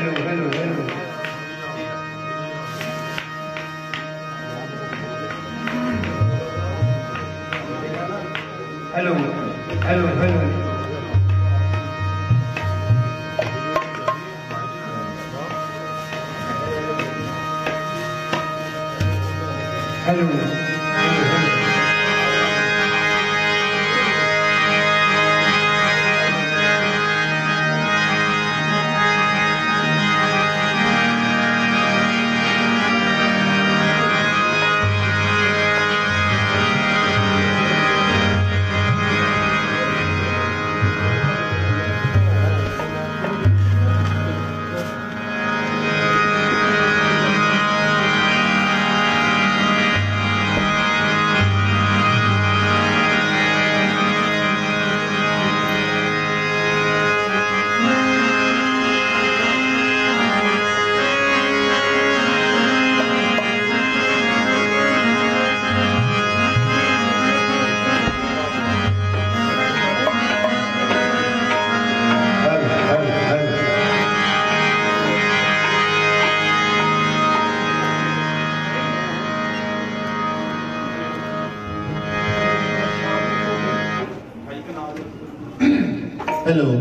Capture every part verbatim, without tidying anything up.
Hello hello hello hello hello hello hello hello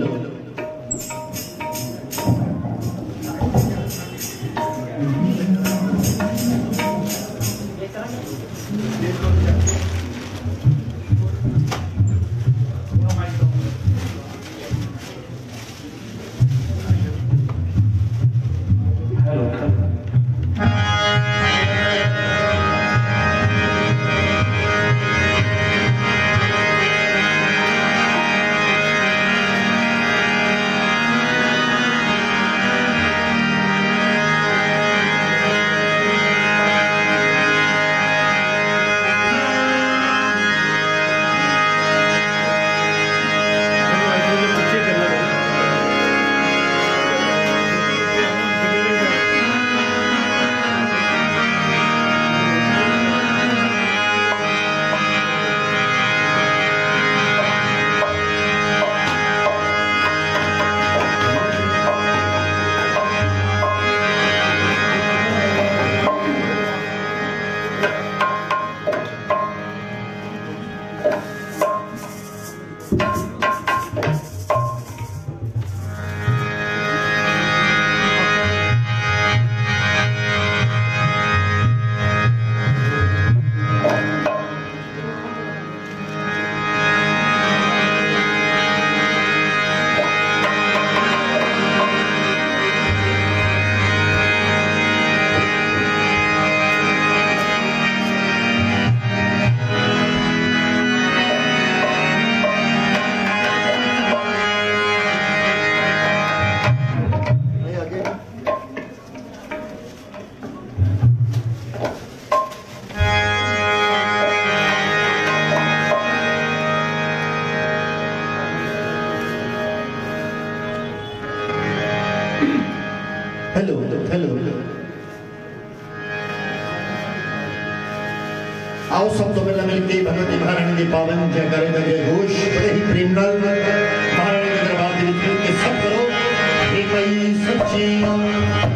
hello hello आओ सब तो मिलना मिलके भगवती महारानी के पावन जय करेगा जय घोष बड़े ही प्रेम नाल महारानी के दरबार के विच के सब करो एक ही सच्ची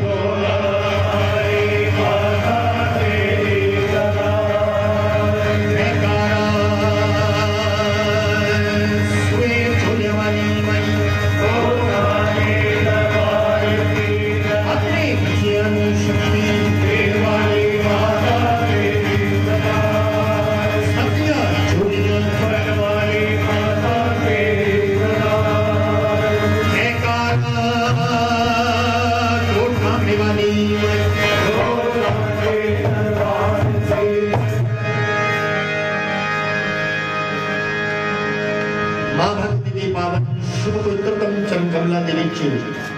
मां भक्ति के पावन शुभ पवित्रतम चरण कमला के नीचे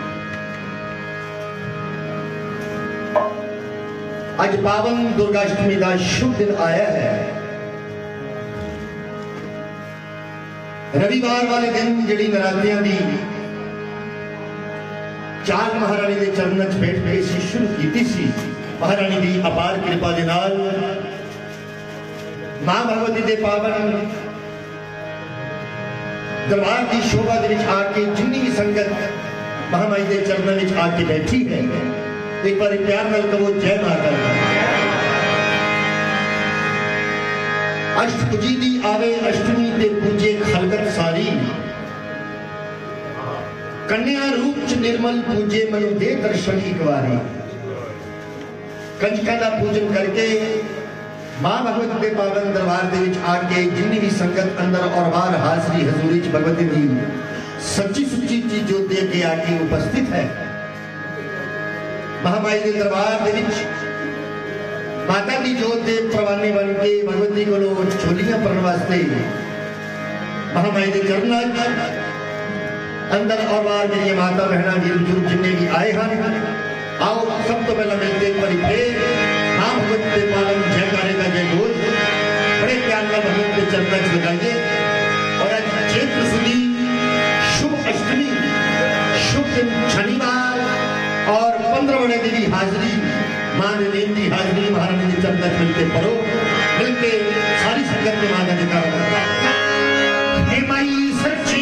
आज पावन दुर्गाष्टमी का शुभ दिन आया है। रविवार वाले दिन जिहड़ी नरातियां दी चाल महारानी के चरणों च बैठ के सी शुरू की सी महारानी की अपार कृपा के नाल मां भगवती के पावन दरबार की शोभा के आके जिन्नी भी संगत महामाई के चरणों में आके बैठी है। एक बार प्यार नाल कहो जय माता दी। अष्टभुजी दी आवे अष्टमी ते पूजे खलगत सारी, कन्या रूप च निर्मल पूजे मनु दे दर्शन एक बारी। कंजका का पूजन करके मां भगवती के पावन दरबार दे विच आके जिन्नी भी संगत अंदर और बाहर हाजरी हजूरी च भगवती दी सच्ची सुच्ची चीजों दे के आके उपस्थित है। महामाई के दरबार दे विच माता की जोत दे प्रवानी बन के भगवती को झोलियां भरने वास्ते महामाई के चरणों अंदर और बाहर मेरी माता बहना वीर बुजुर्ग जिन्हें भी आए हैं, आओ सब तो पहला मिलते एक बार फिर नाम भगवत के पालन जयकारे का जय घोष बड़े प्यार का भगवत के चरणों में लगाइए। और आज चैत्र सुदी शुभ अष्टमी शुभ दिन शनिवार और पंद्रह बड़े दिन की हाजिरी मां ने दी हाजिरी महारानी के चरणों में मिलते पढ़ो मिलते सारी संगत के माता जी का हे माई सच्ची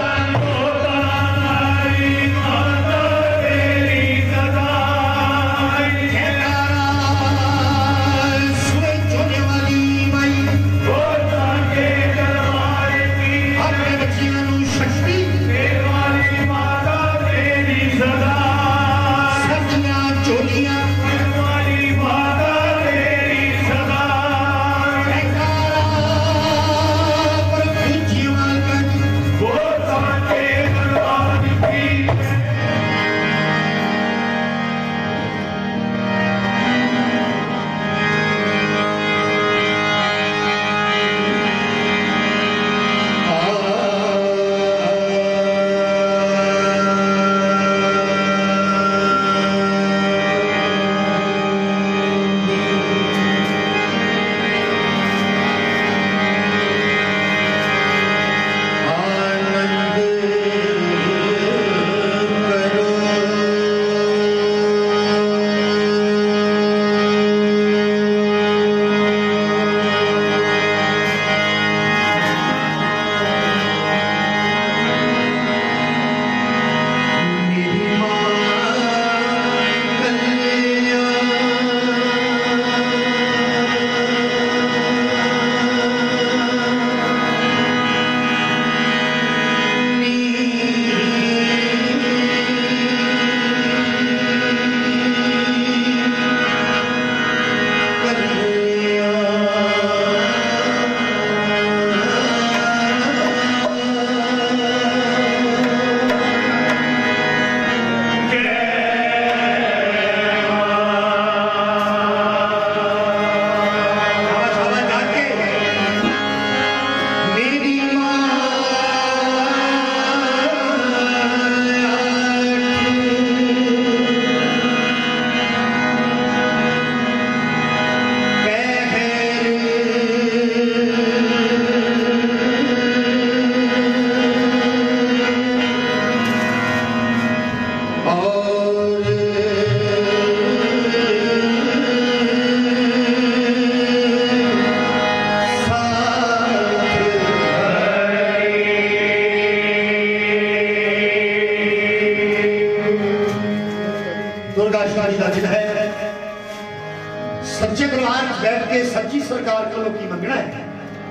सच्चे दरबार बैठ के सच्ची सरकार को की मंगना है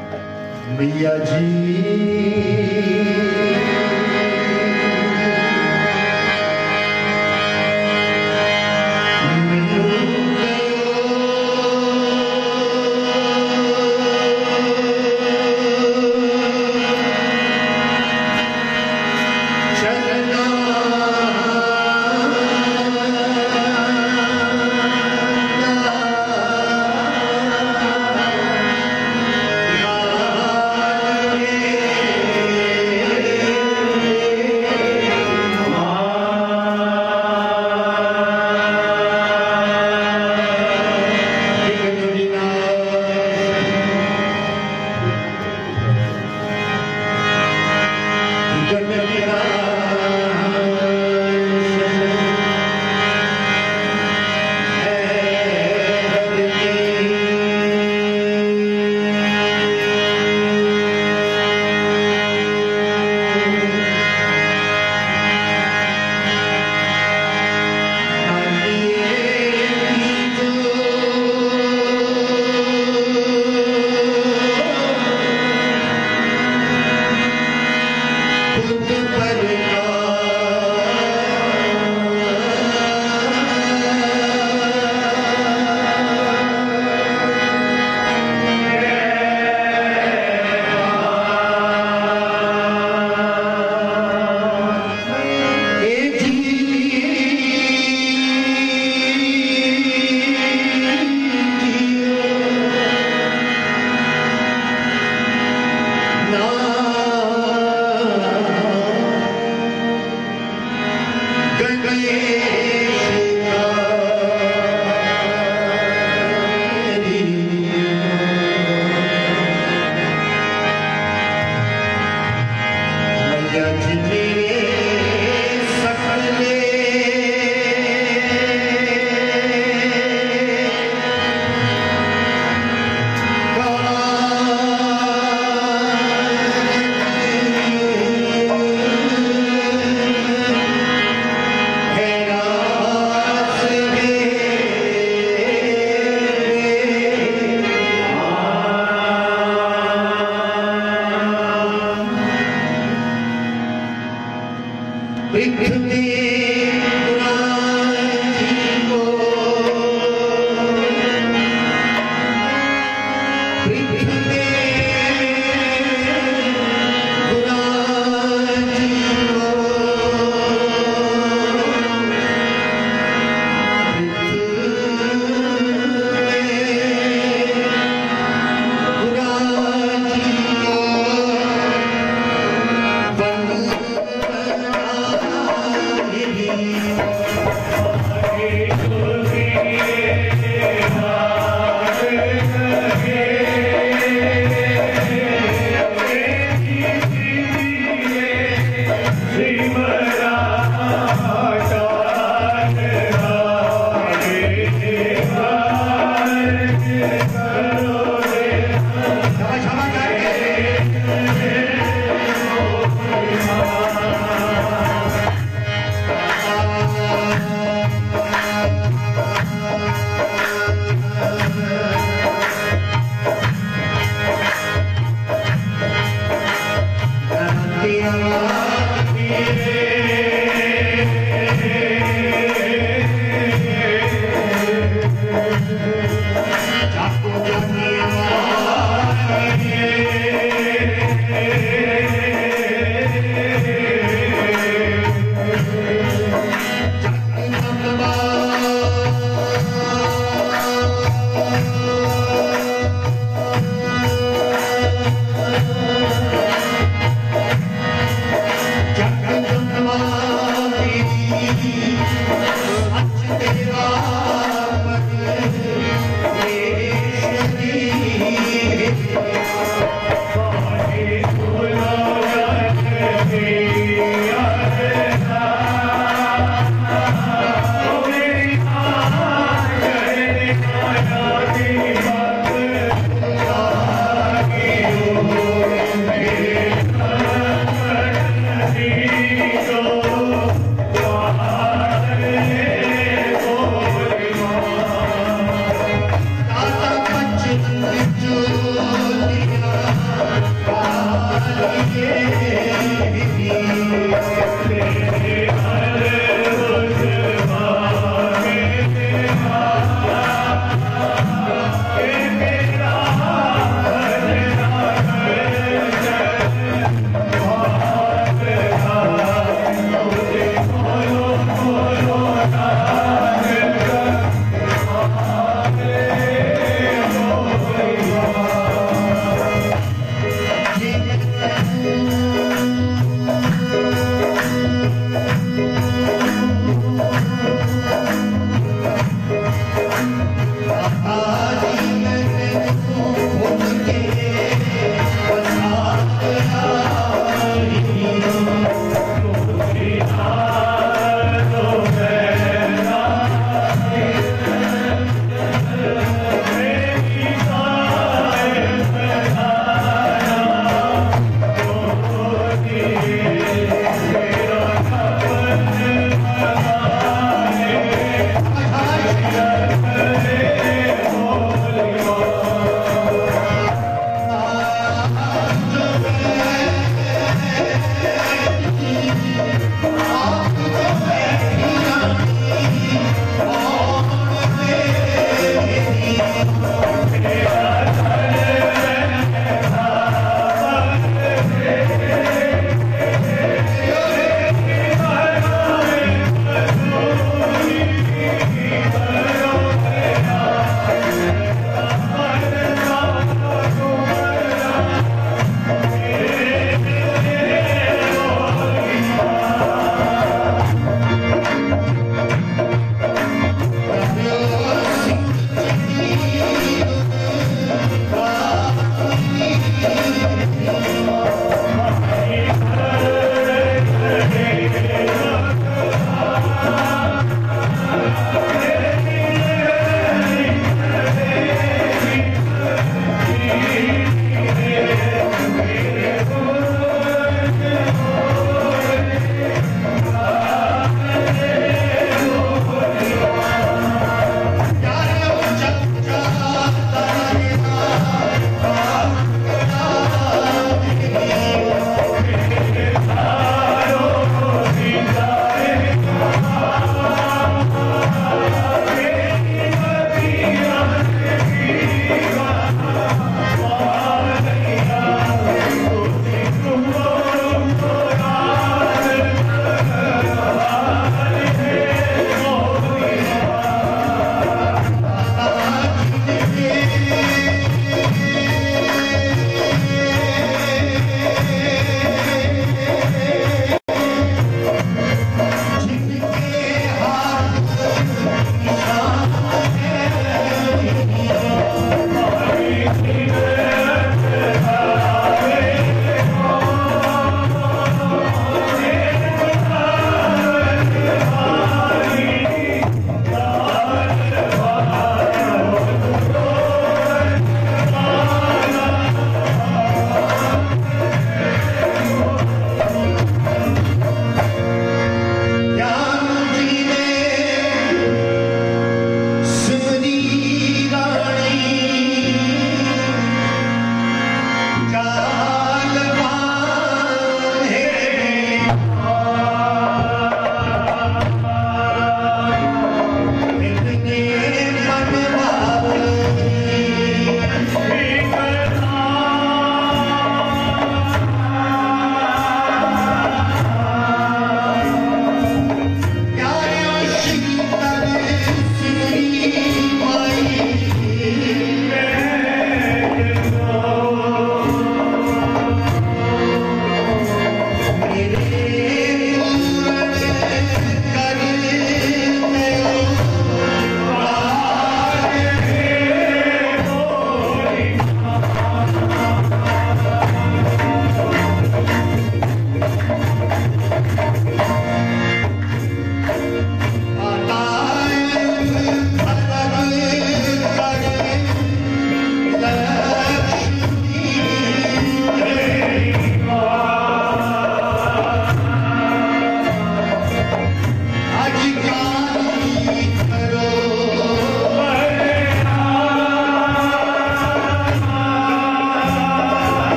मैया जी।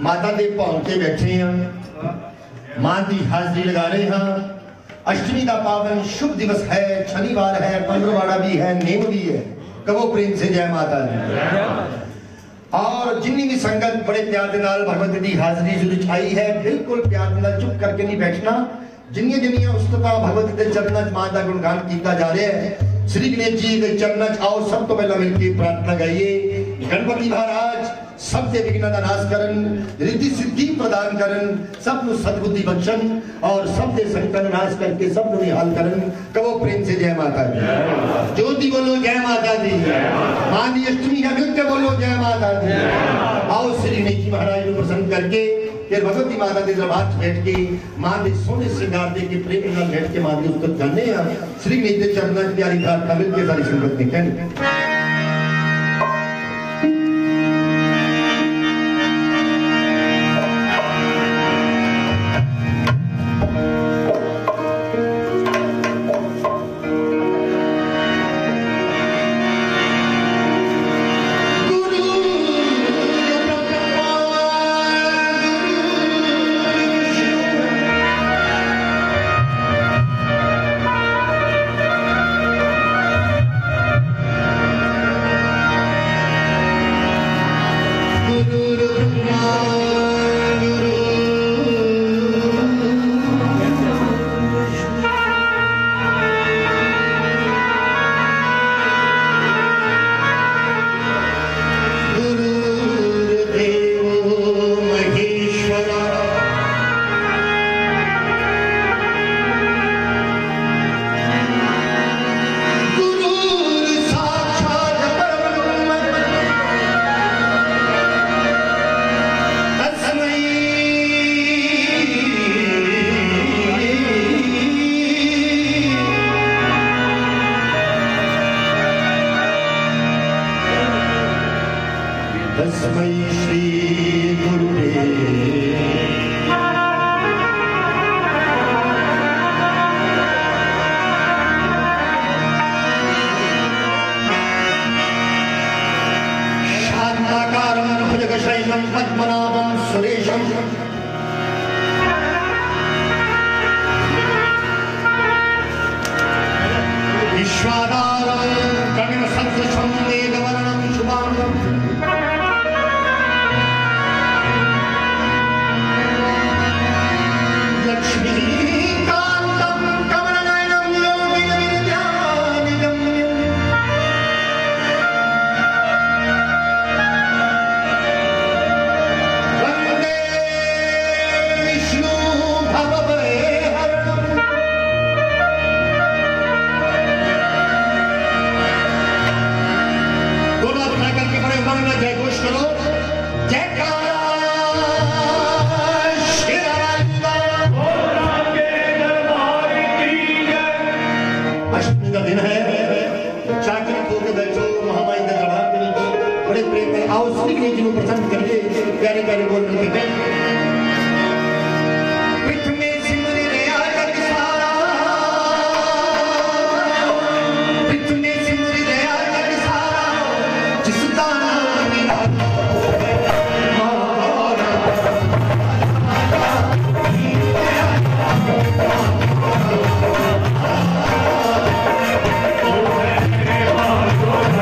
माता दे भौं के बैठे हैं, मां की हाजरी लगा रहे हैं। अष्टमी का पावन शुभ दिवस है, शनिवार है, पंद्रवाड़ा भी है, नेम भी है। कहो प्रेम से जय माता दी। और जिन्नी भी संगत बड़े प्यार के नाल भगवती की हाजरी जरूर आई है, बिल्कुल प्यार के नाल चुप करके नहीं बैठना। जिन्नियां जिन्नियां उस्तता भगवती के चरणों च मां का गुणगान किया जा रहा है। श्री गणेश जी के चरणों च आओ, सब तो पहला मिलकर प्रार्थना गाइए। गणपति महाराज सब के विघ्न का नाश करन, रिद्धि सिद्धि प्रदान करन, सब नु सद्बुद्धि बख्शन और सब के संकट नाश करके सब नु निहाल करन। कहो प्रेम से जय माता दी। ज्योति बोलो जय माता दी। मां की अष्टमी है, मिलकर बोलो जय माता दी। आओ श्री गणेश जी महाराज को प्रसन्न करके फिर भगवती माता के दरबार बैठ के मां के सोने श्रृंगार दे के प्रेम नाल बैठ के मां की उस्तत करने हैं। श्री गणेश के चरणों में प्यारी प्रार्थना मिलके सारी संगत ने कहनी।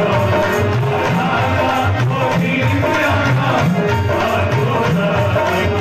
Oh,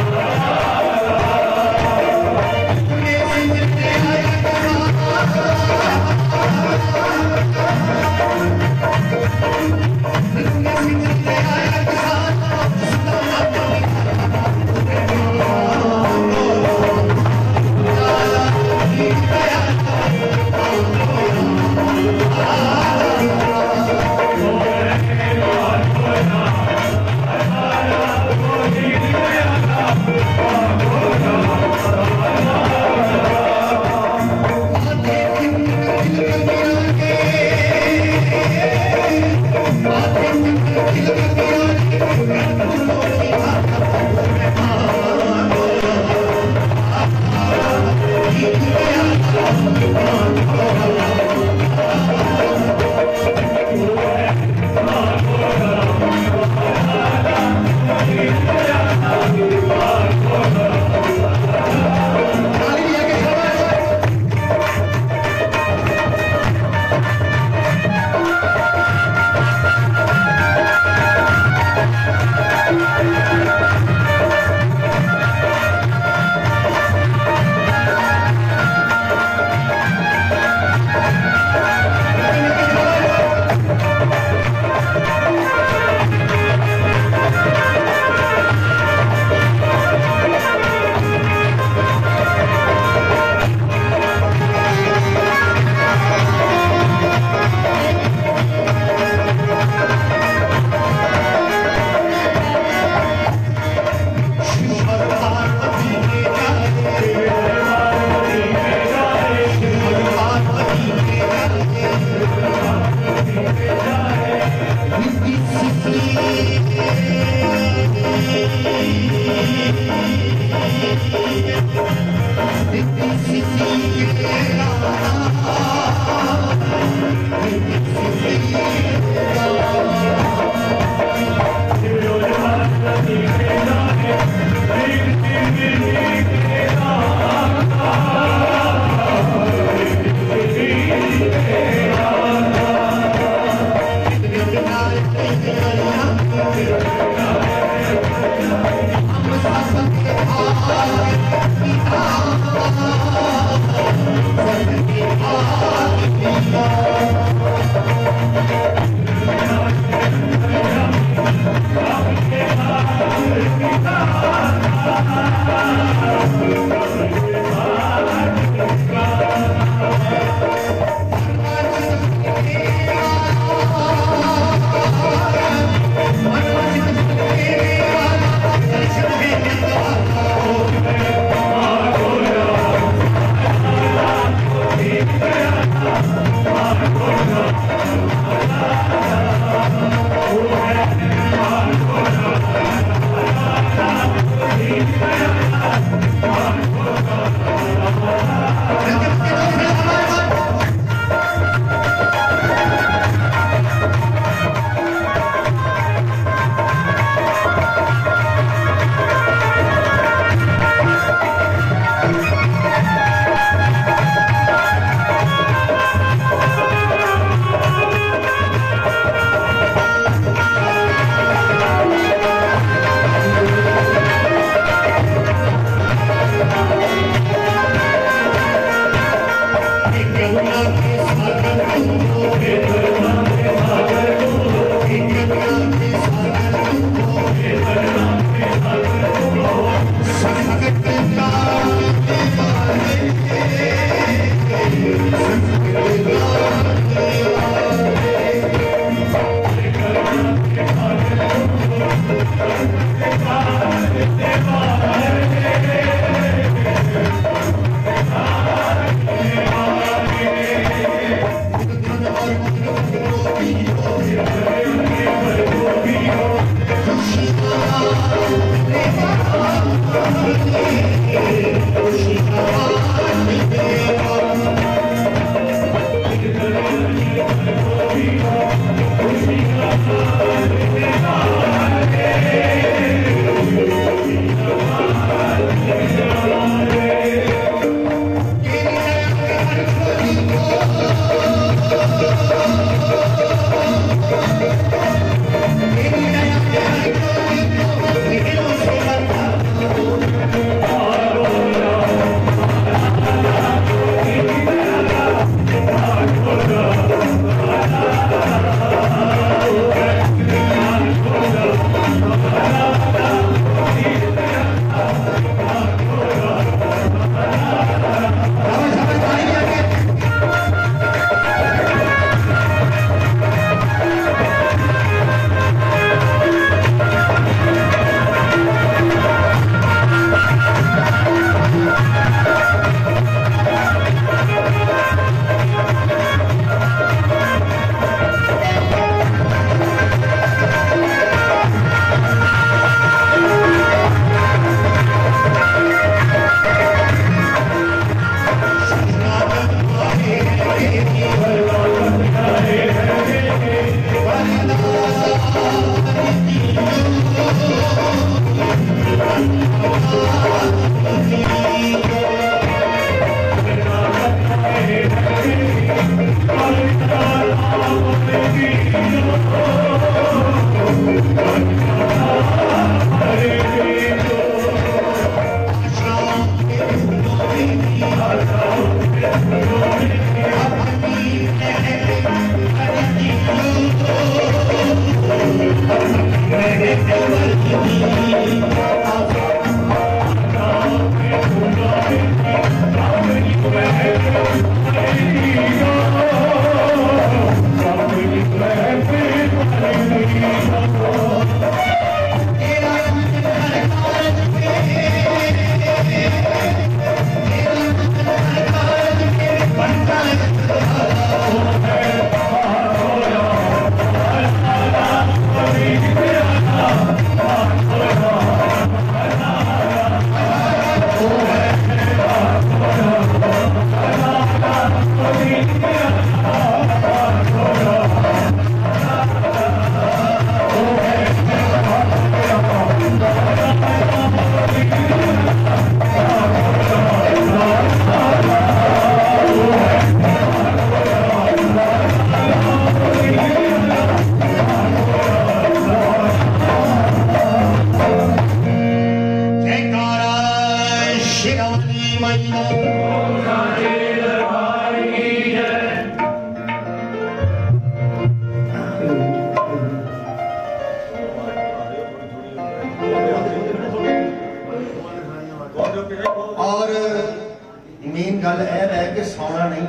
गल यह है कि सोना नहीं,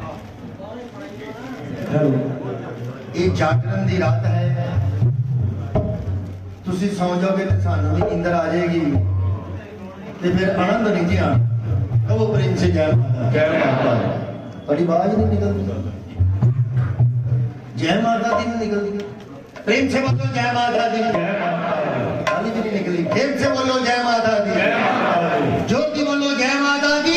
ये जागरण की रात है। तुसी सौ जाओगे तो सानू भी नींदर आ जाएगी, तो फिर आनंद नहीं जी आना। कहो प्रेम से जय माता। जय माता। बड़ी आवाज नहीं निकलती, जय माता दी नहीं निकलती। प्रेम से बोलो जय माता दी। गाली भी नहीं निकली। प्रेम से बोलो जय माता दी। ज्योति बोलो जय माता दी।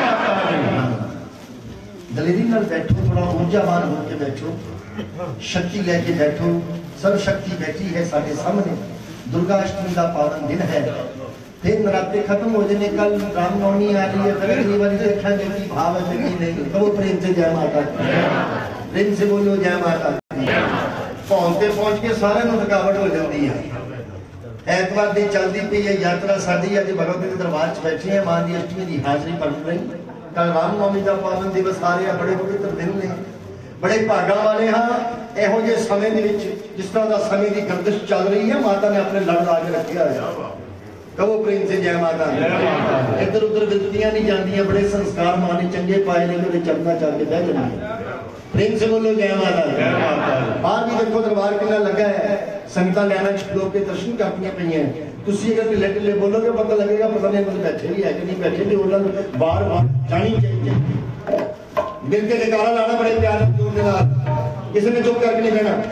दलेरी नाल बैठो, थोड़ा ऊर्जावान होकर बैठो, शक्ति लेके बैठो। सब शक्ति बैठी है साढ़े सामने। दुर्गा अष्टमी का पावन दिन है। फिर नराते खत्म हो जाने, कल रामनवमी आ रही है, फिर अगली बार देखेंगे कि भाव है कि नहीं। कहो प्रेम से जय माता दी। प्रेम से बोलो जय माता दी। पहुंचते पहुंच के सारे थकावट हो जाती है। ऐतवार की चलती पई है यात्रा साडी। अज भगवती के दरबार च बैठे हैं, मां की अष्टमी की हाजरी पढ़ रही। कल रामनवमी का पावन दिवस आ रहा, बड़े पवित्र दिन ने, बड़े भागा वाले हाँ। ਇਹੋ ਜਿਹੇ ਸਮੇਂ ਦੇ ਵਿੱਚ जिस तरह का समय की गर्दिश चल रही है, माता ने अपने लड़ ला के रखा है। कहो प्रेम से जय माता। इधर उधर विरतियां नहीं जाती, बड़े संस्कार मां ने चंगे पाए ने, चलना चल के बह जाती। प्रेम से बोलो जय माता। बाहर भी देखो दरबार कितना लगा है, संगतां लाइनां च खलो के दर्शन करती पई हैं। तुसी अगर ढिले ढिले बोलोगे पता लगेगा पता नहीं अंदर बैठे भी है कि नहीं बैठे भी। उन्होंने बार बार जानी चाहिए, मिल के जयकारा लाना बड़े प्यार जोर के नाल। किसी ने चुप करके नहीं कहना।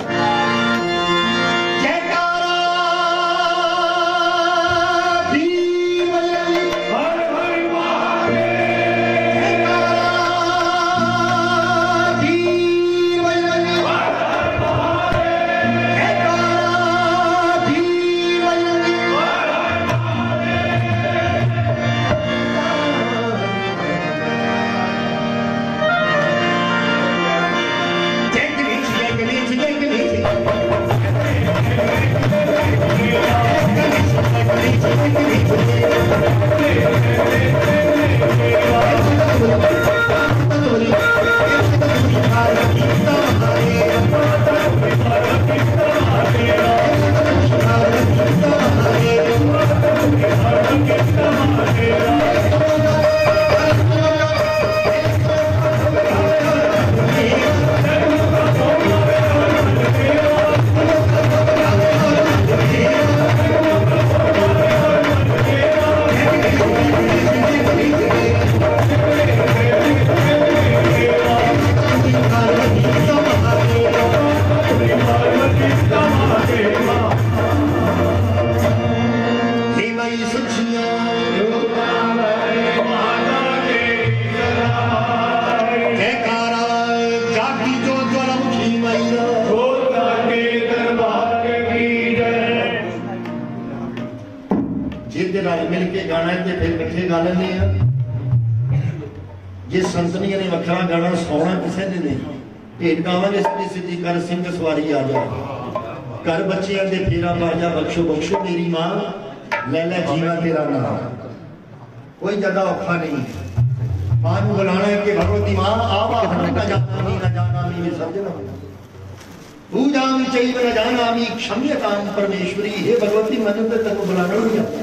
जिस संतनिया ने वखरा गाना सोना किसी ने नहीं। भेट गावांगे सीधी सीधी कर सिंह सवारी आ जा, घर बच्चियां दे फेरा पा जा, बख्शो बख्शो मेरी मां, लैला जीवा तेरा नाम। कोई ज्यादा औखा नहीं है। मां को बुलाना है कि भगवती मां आवा न जाना मी न जाना मी समझना पूजा में चाहिए न जाना मी क्षम्यताम परमेश्वरी। हे भगवती मैंने तो तेन बुलाना नहीं आता,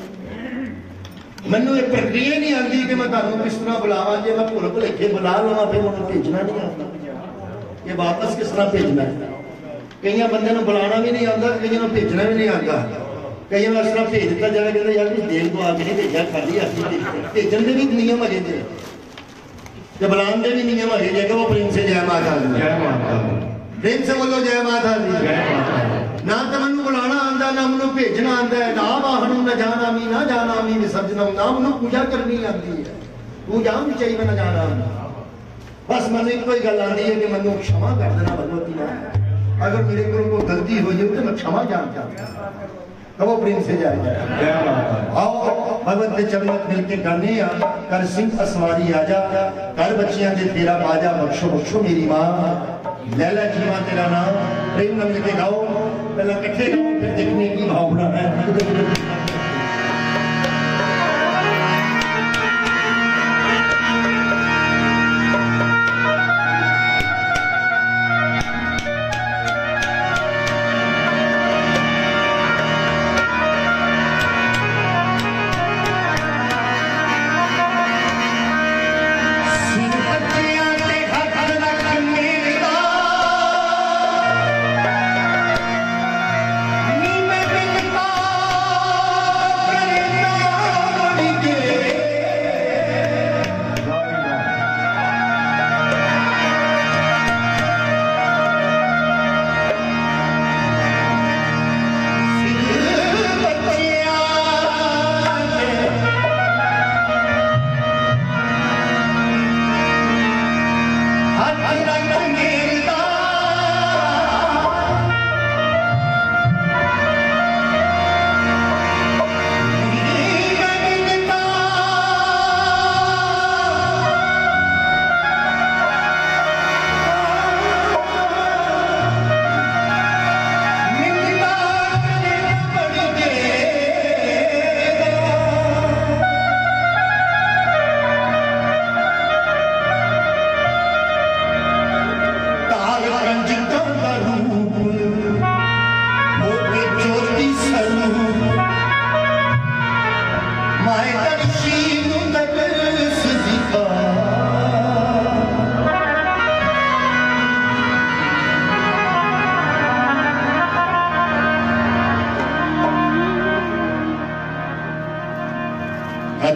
मैनू एक प्रक्रिया नहीं आती कि मैं तुहानू किस तरह बुलावा। जे मैं भुल भुलेखे बुला लवां फिर उन्होंने भेजना नहीं आता, ये वापस किस तरह भेजना है। कई बंदे बुलाना भी नहीं आता, कई भेजना भी नहीं आता। कई बार इस तरह भेज दिता जाए कहते यार देर को आके नहीं भेजा, खाली हाथी भेजन के भी नियम है, बुलाने के भी नियम है। जगह वो प्रेम से जय माता दी। प्रेम से बोलो जय माता दी। ना तो मैं बुलाना आता, ना मैं भेजना आता है, ना वाहन न जाना मी ना जाना मी विसर्जना, ना मैं पूजा करनी आती है, पूजा भी चाहिए मैं न जाना। बस मैंने एक ही गल आती है कि मैं क्षमा कर देना भगवती मां, अगर मेरे को कोई गलती हो जाए तो मैं क्षमा जान चाहता। कहो प्रेम से जाए आओ भगवत के चरणों में मिलके गाने कर सिंह असवारी आजा, कर बच्चियां दे फेरा बाजा, बख्शो बख्शो मेरी मां, लैला जीवा तेरा नाम। प्रेम न मिलके गाओ, पहले इकट्ठे गाओ फिर देखने की भावना है।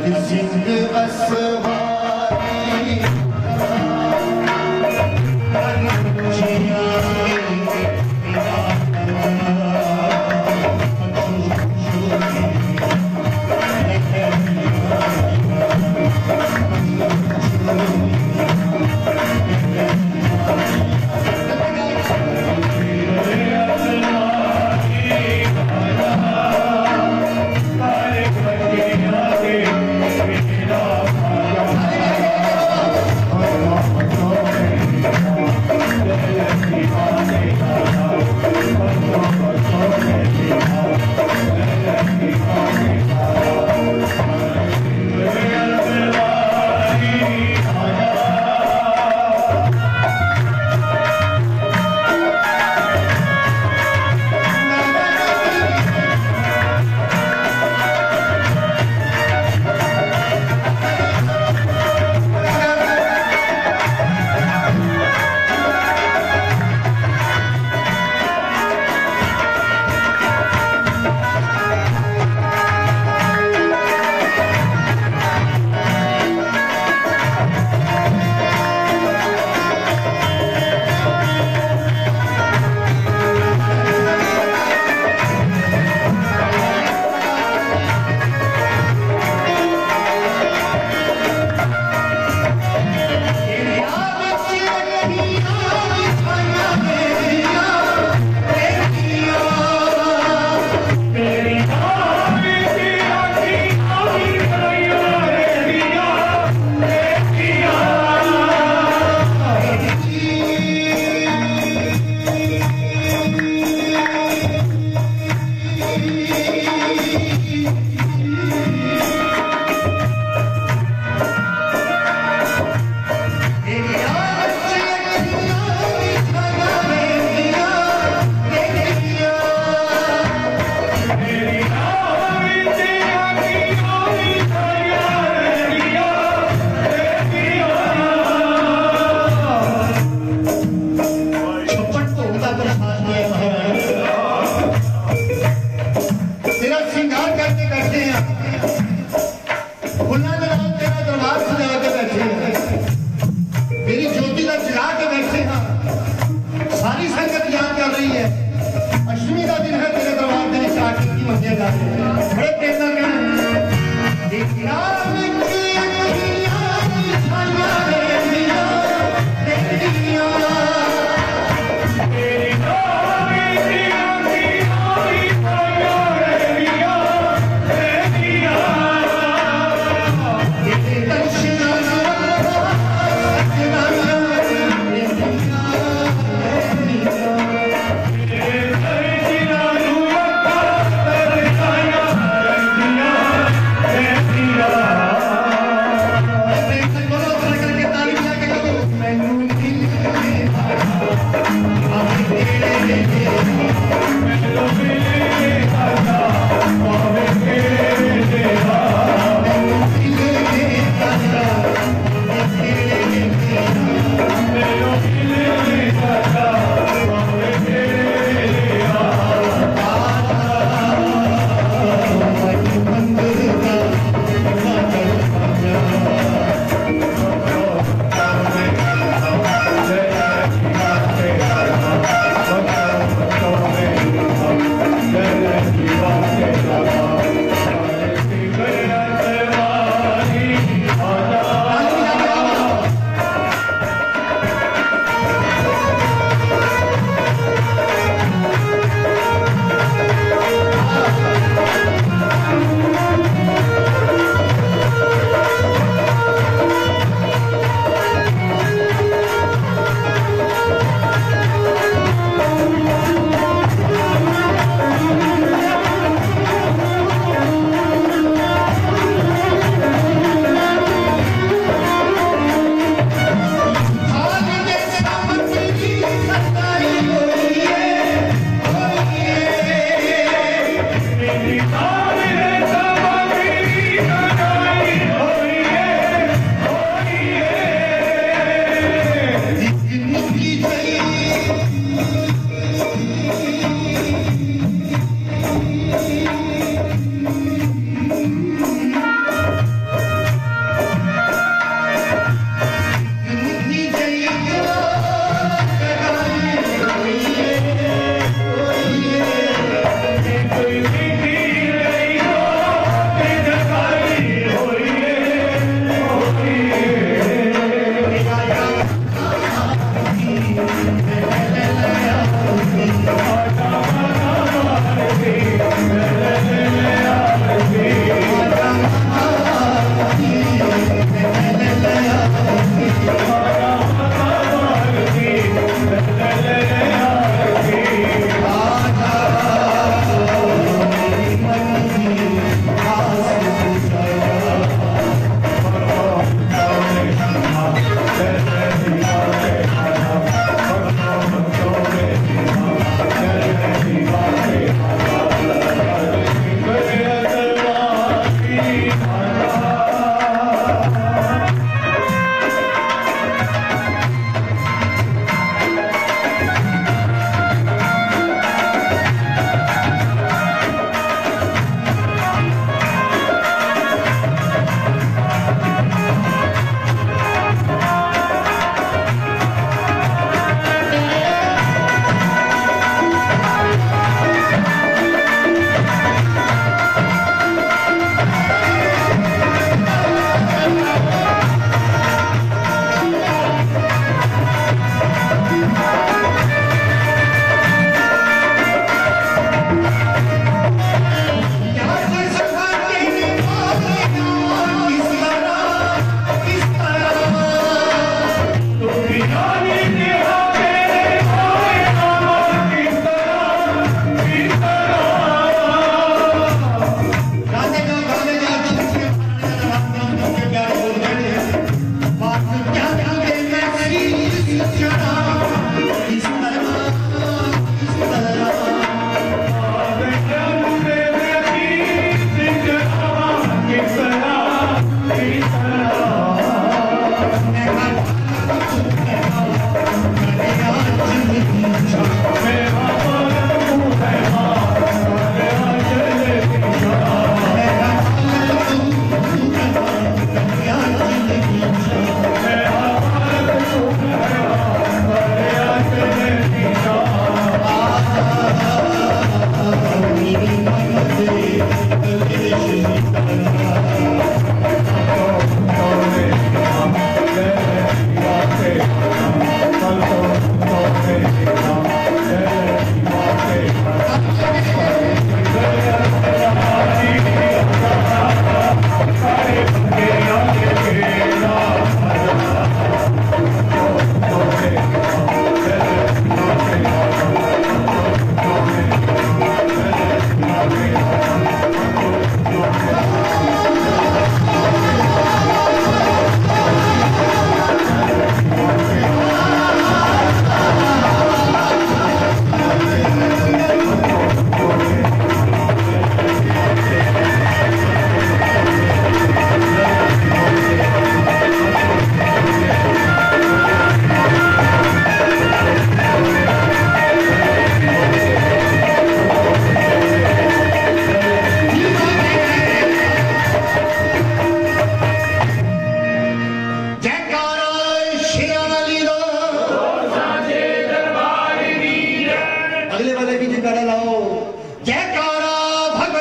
सिंह असवारी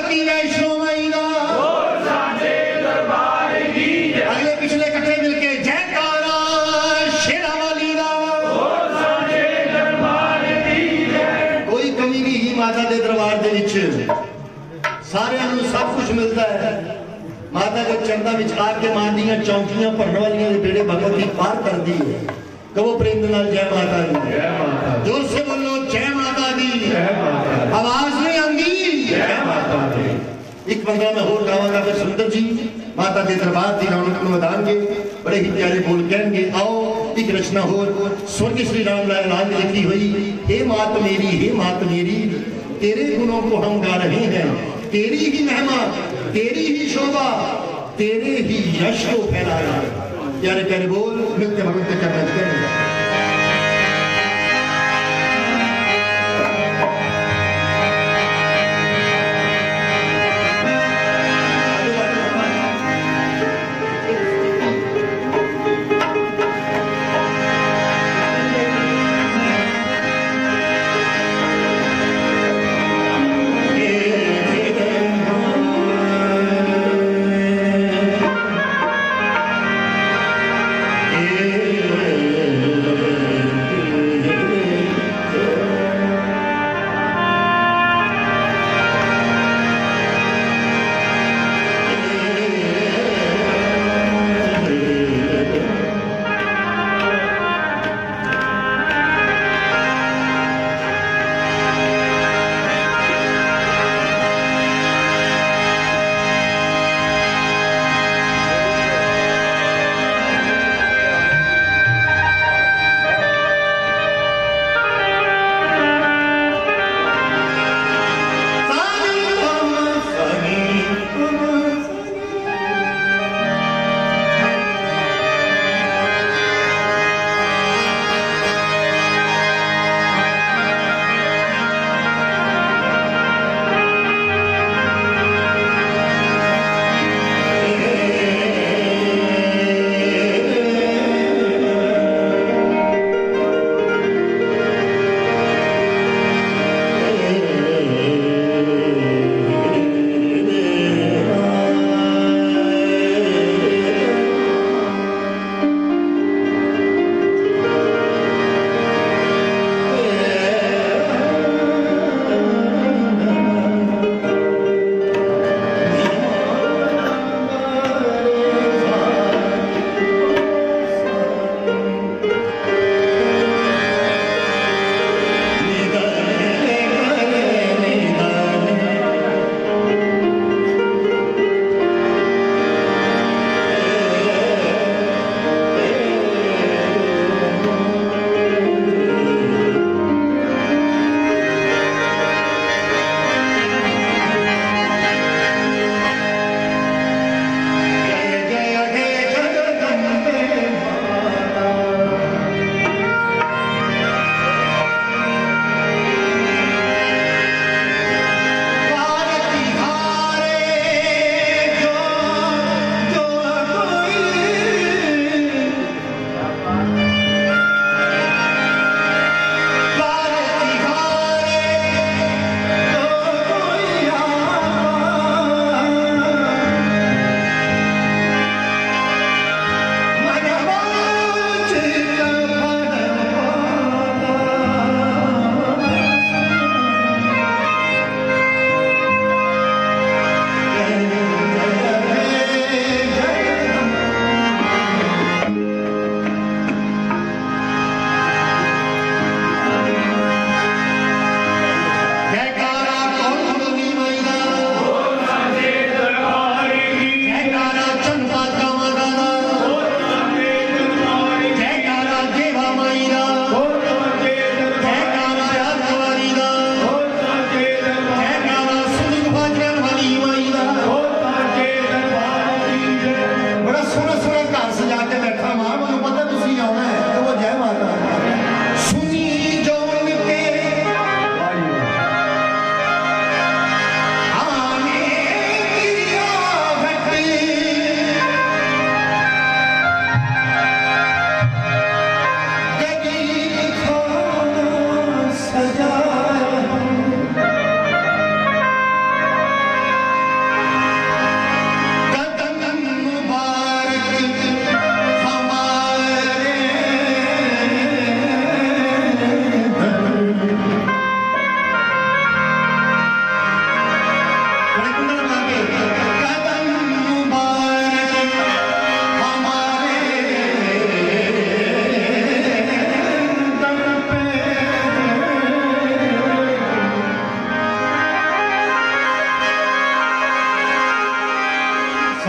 की वैष्णो माई दा अगले पिछले कट्ठे मिलके जयकारा शेरा वाली दा कोई कमी नहीं ही माता दे दरबार दे विच सारियां नूं सब कुछ मिलता है माता के चरणों में आके मां दी चौंकियां भरन वालियां दे बेड़े भगवती पार कर दी है कहो प्रेम दे नाल जय माता दी जय माता दी जोर से बोलो जय माता दी जय माता दी आवाज नहीं आंदी जय माता दी एक बंदा मैं होर गावांगा फिर सुंदर जी माता के दरबार की रौनक नूं वधाणगे बड़े ही प्यारे बोल कहेंगे आओ एक रचना होर स्वर्ग श्री राम लाल लाल ने लिखी हुई हे मात मेरी हे मात मेरी तेरे गुणों को हम गा रहे हैं तेरी ही महिमा तेरी ही शोभा तेरे ही यश को फैलाया प्यारे प्यारे बोल नृत्य भगवत करना चाहिए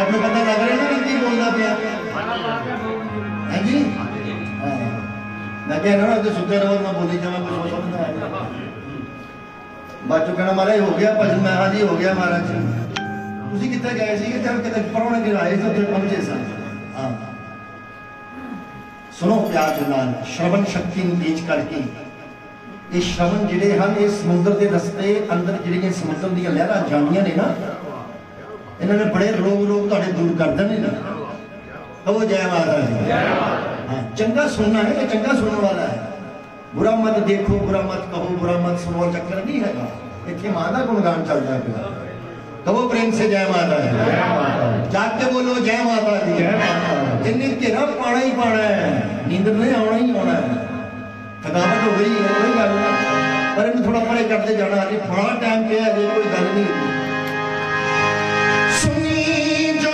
ਤੁਹਾਨੂੰ ਪਤਾ ਲੱਗ ਰਿਹਾ ਨਾ ਕੀ ਬੋਲਦਾ ਪਿਆ ਹੈ ਜੀ ਹਾਂ ਮੈਂ ਕਹਿ ਰਿਹਾ ਤੇ ਸੁੱਤੇ ਰਹੋ ਮੈਂ ਬੋਲੀ ਜਾਵਾਂ ਕੁਝ ਸਮਝ ਨਾ ਆਇਆ ਬਾਅਦ ਚੋਂ ਕਹਿਣਾ ਮਹਾਰਾਜ ਹੋ ਗਿਆ ਭਜਨ ਮੈਂ ਹਾਂ ਜੀ ਹੋ ਗਿਆ ਮਹਾਰਾਜ ਤੁਸੀਂ ਕਿੱਥੇ ਗਏ ਸੀਗੇ ਜਦ ਕਿਤੇ ਪਰੌਣੇ ਕਿ ਆਏ ਸੀ ਉੱਥੇ ਪਹੁੰਚੇ ਸਨ ਹਾਂ ਸੁਣੋ ਪਿਆਰ ਦੇ ਨਾਲ ਸ਼ਰਵਣ ਸ਼ਕਤੀ ਨੂੰ ਤੇਜ਼ ਕਰਕੇ ਇਹ ਸ਼ਰਵਣ ਜਿਹੜੇ ਹਨ ਇਹ ਸਮੁੰਦਰ ਦੇ ਰਸਤੇ ਅੰਦਰ ਜਿਹੜੀਆਂ ਸਮੁੰਦਰ ਦੀਆਂ ਲਹਿਰਾਂ ਜਾਂਦੀਆਂ ਨੇ ਨਾ ਇਹਨਾਂ ਨੇ ਬੜੇ ਰੋਗ ਰੋਗ ਤੁਹਾਡੇ ਦੂਰ ਕਰ ਦੇਣੇ ਨਾ ਕਹੋ ਜੈ ਮਾਤਾ ਦੀ ਹਾਂ ਚੰਗਾ ਸੁਣਨਾ ਹੈ ਇਹ ਚੰਗਾ ਸੁਣਨ ਵਾਲਾ ਹੈ बुरा मत देखो बुरा मत कहो बुरा मत सुनो चक्कर नहीं है इतने मां का गुणगान चलता है कहो प्रेम से जय माता है जाग के बोलो जय माता दी इन्हें घेरा पाना ही पाना है नींद नहीं आना ही आना है थकावट हो गई है कोई गल नहीं पर इन थोड़ा परे करते जाना अभी बड़ा टाइम पे है कोई गल नहीं सुनी जो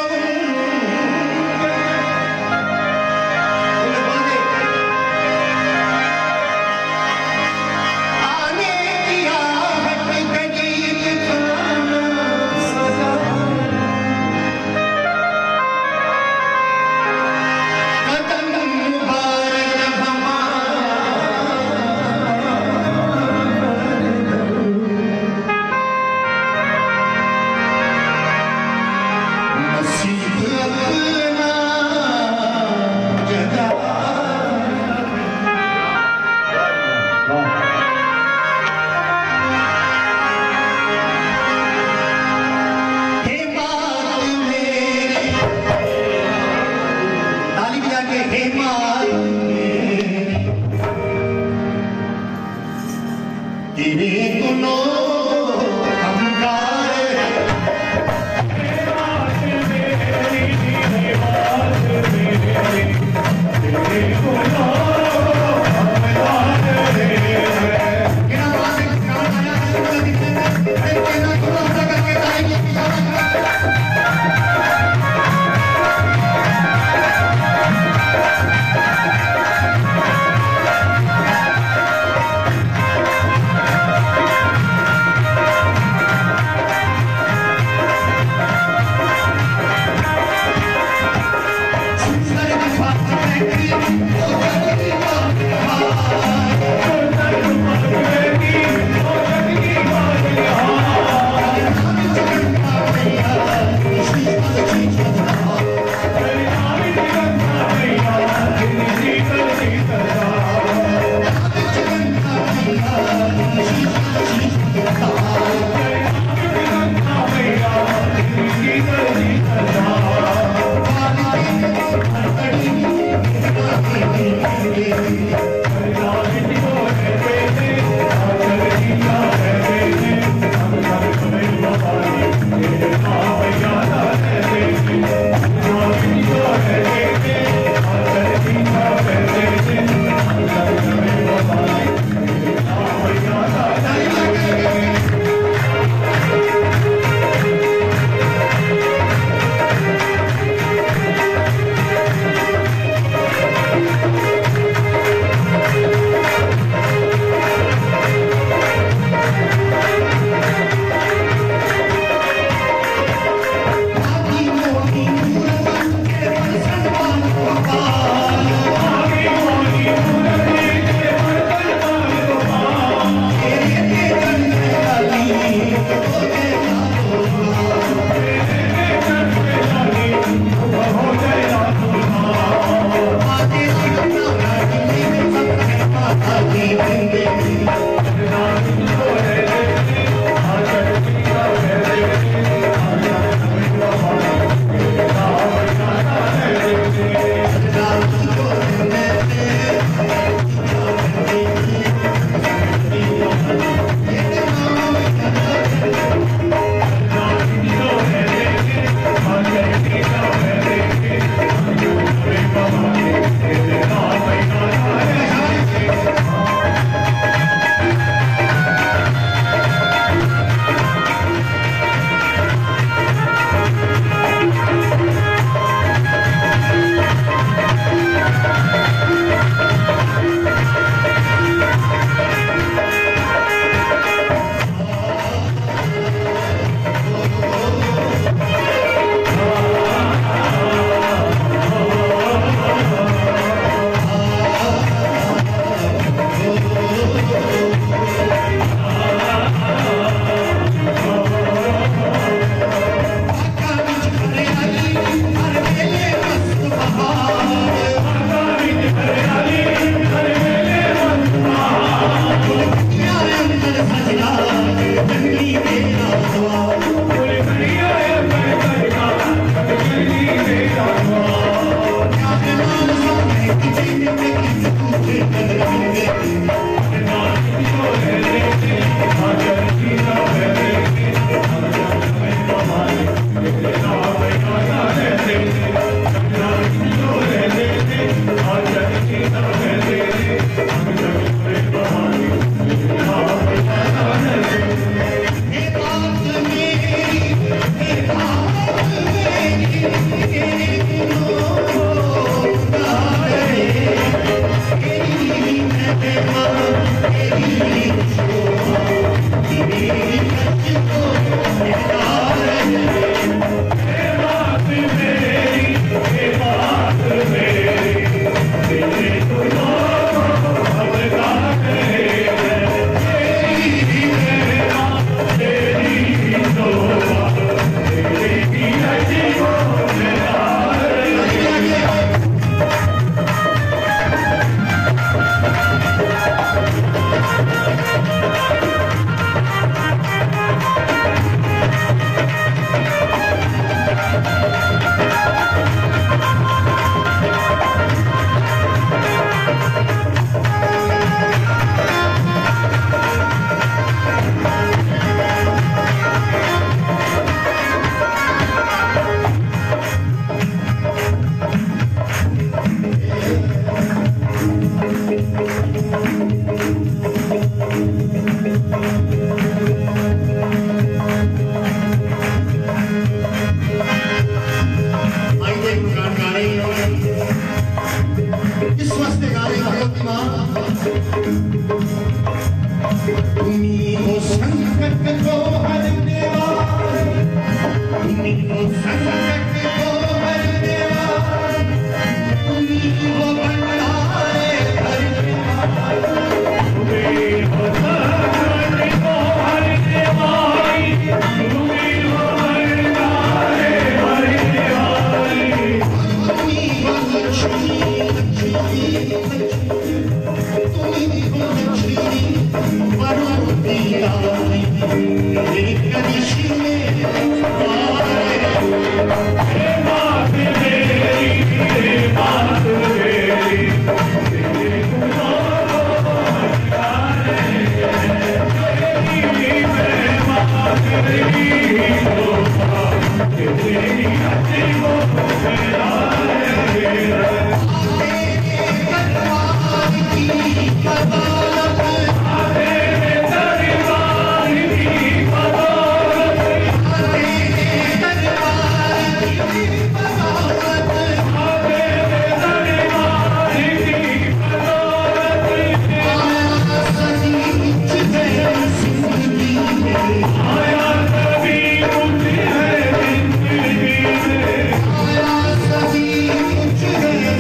Today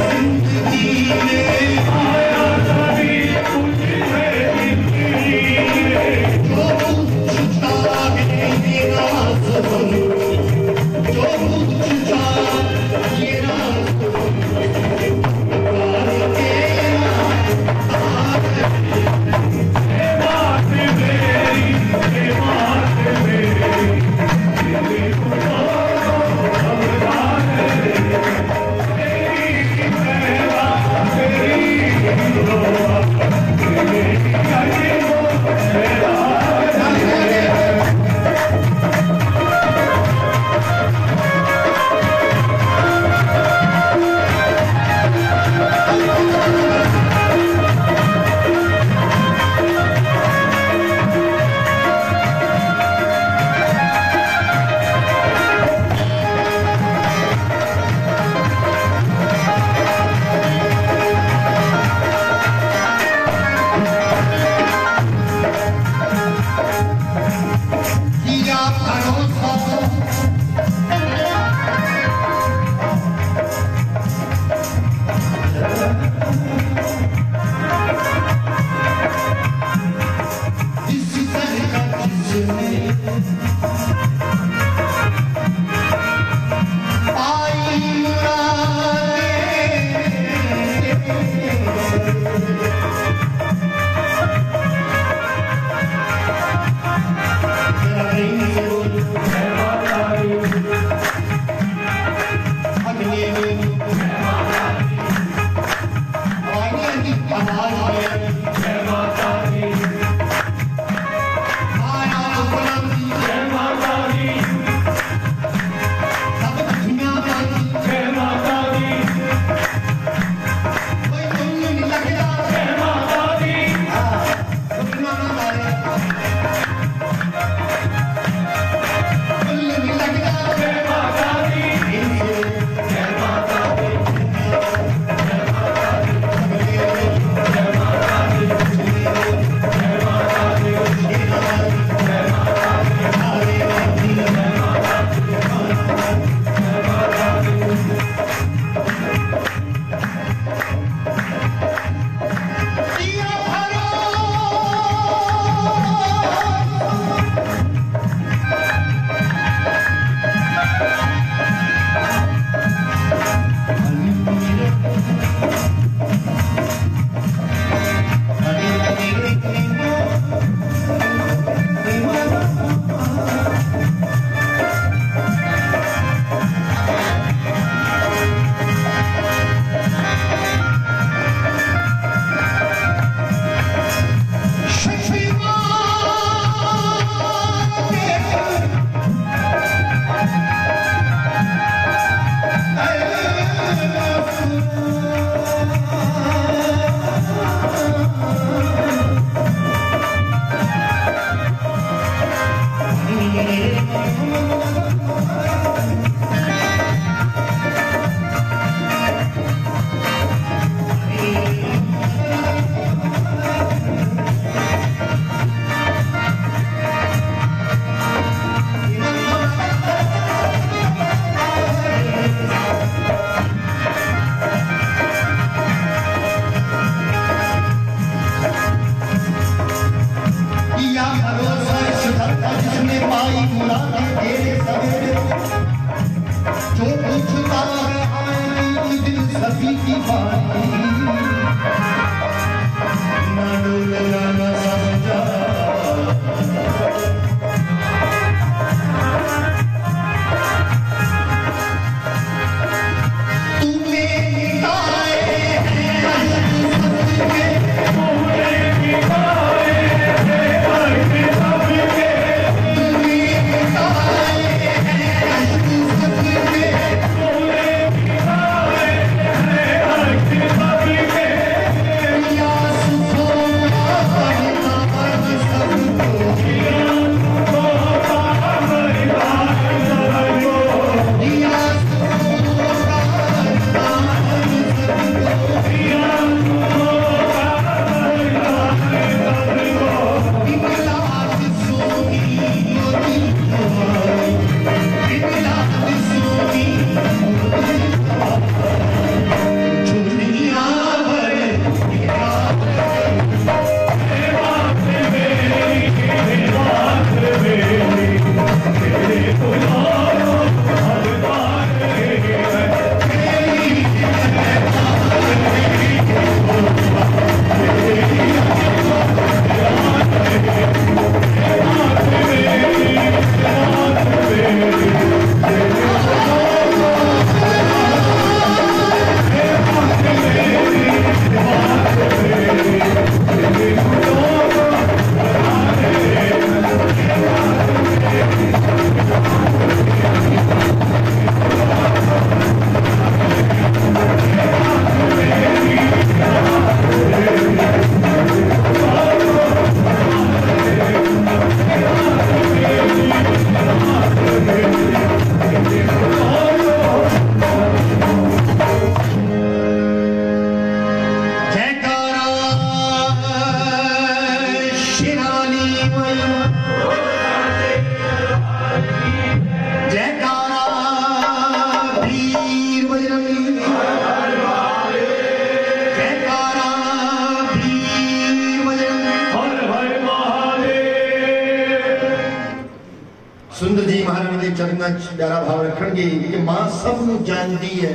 सुंदर जी महाराज के चरणों च प्यारा भाव रखणगे कि मां सब नूं जानती है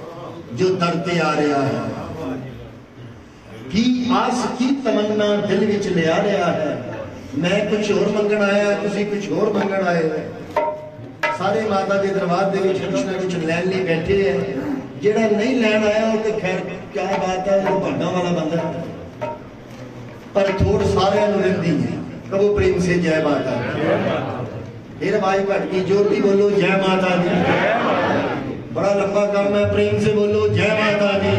जो दर ते आ रहा है की आस की तमन्ना दिल विच लिया रहा है। मैं कुछ होर मंगण आया, तुसीं कुछ होर मंगण आए। सारे माता के दरबार दे विच कुछ ना कुछ लैण लई बैठे हैं। जिहड़ा नहीं लैण आया वो तो खैर क्या बात है, वो भागां वाला बंदा, पर थोड़ सारियां नूं रहिंदी है। कहो प्रेम से जय माता दी। फिर आवाज घट गई, जोर की बोलो जय माता दी। बड़ा लंबा काम है, प्रेम से बोलो जय माता दी।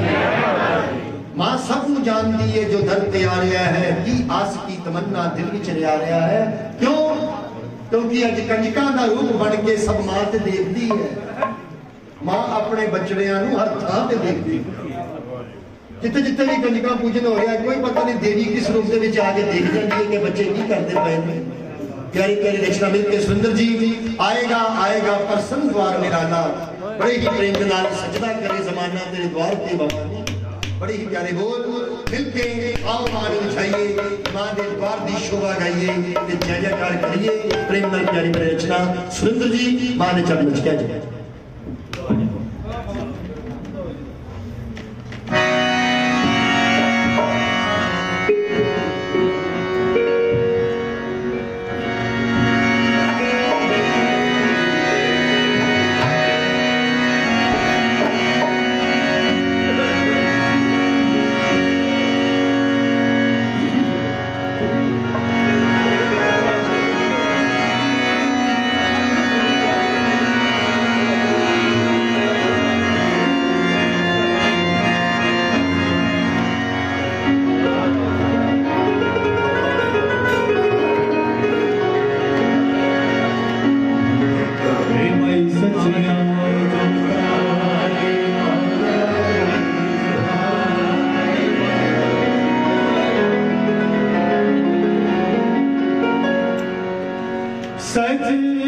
मां सब नूं जानती है जो दर ते आ रहा है, की आस की तमन्ना दिल विच लिया रहा है। क्यों? क्योंकि अज कंजकां दा रूप बन के सब मां ते देखदी है। मां अपने बचड़ियां नूं हर थां ते देखदी है। जिथे जिथे भी कंजकां पूजन हो रहा है, कोई पता नहीं देवी किस रूप दे विच आके देख जाती है कि बच्चे की करते पे ने। प्यारी प्यारी रचना मिलके सुंदर जी आएगा आएगा प्रसन्न द्वार निराला। बड़े ही प्रेम के नाल सजदा करे जमाना तेरे द्वार पे भवानी। बड़े ही प्यारे बोल मिलके आओ मां नूं बिछाइए, मां दे द्वार दी शोभा गाइए ते जय जयकार करिए। प्रेम नाल प्यारी प्यारी रचना सुंदर जी मां दे चरण विच कह जाए।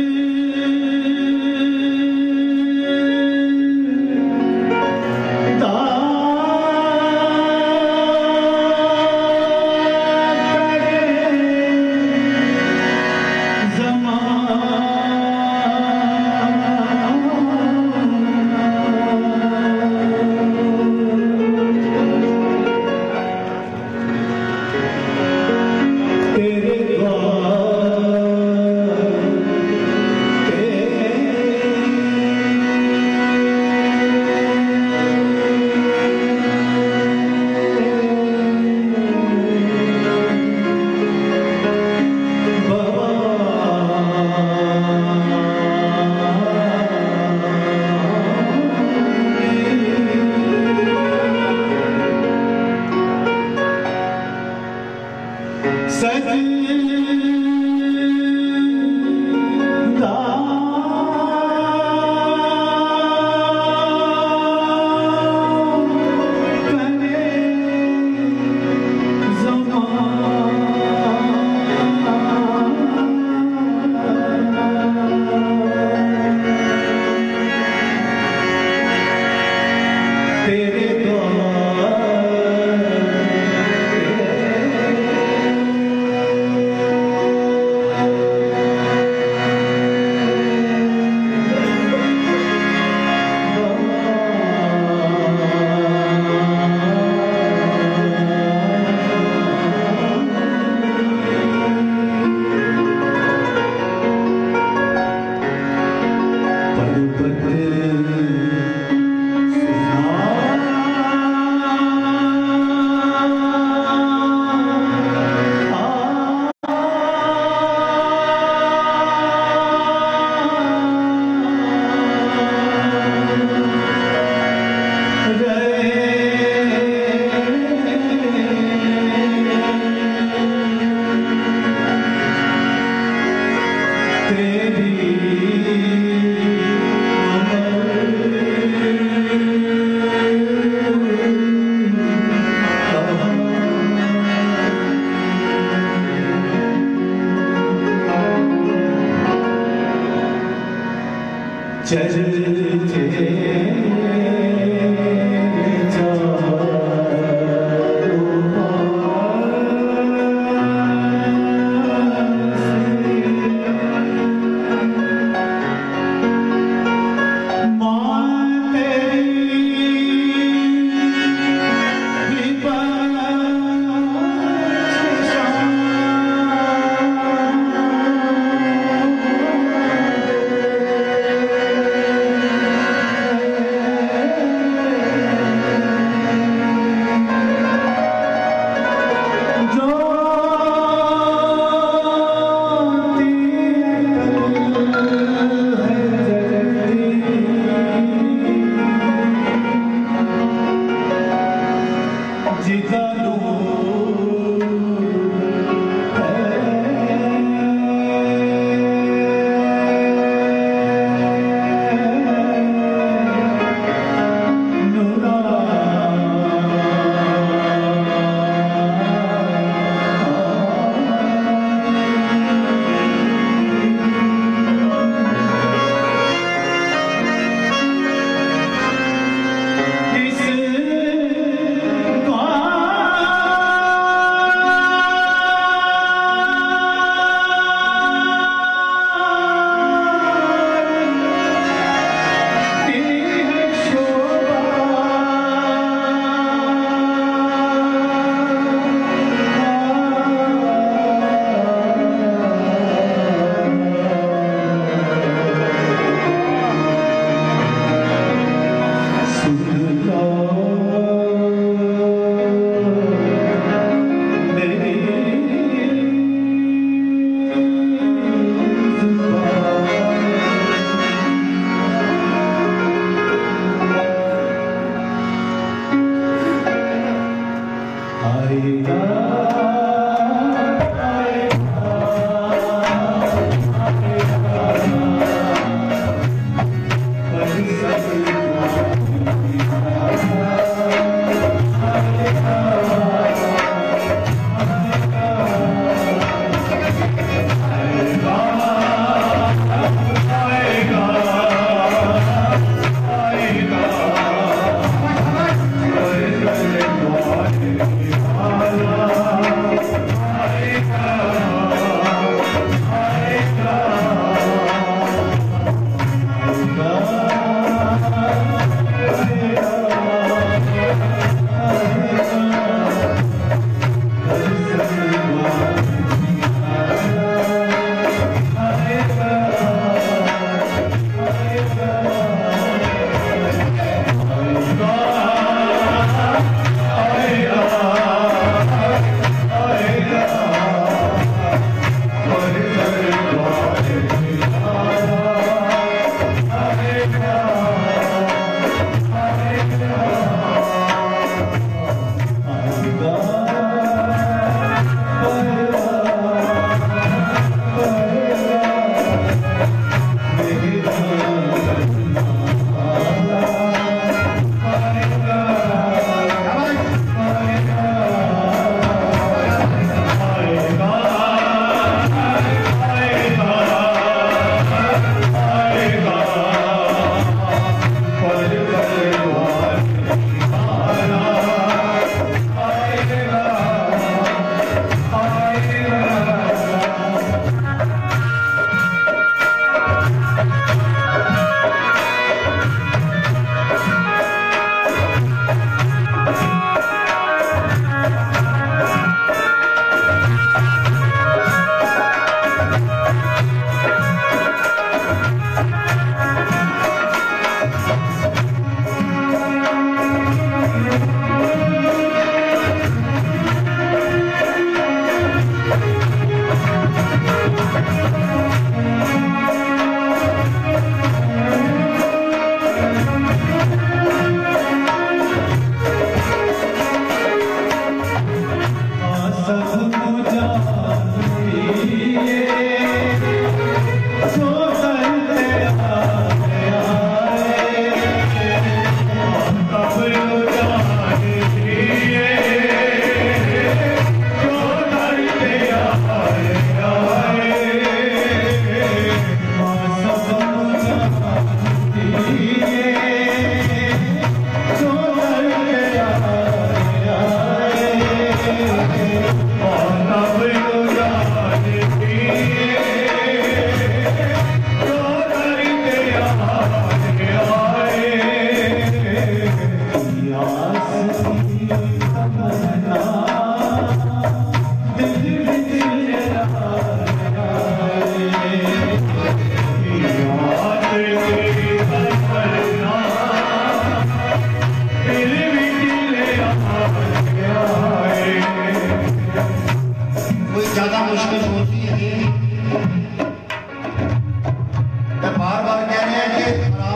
Thank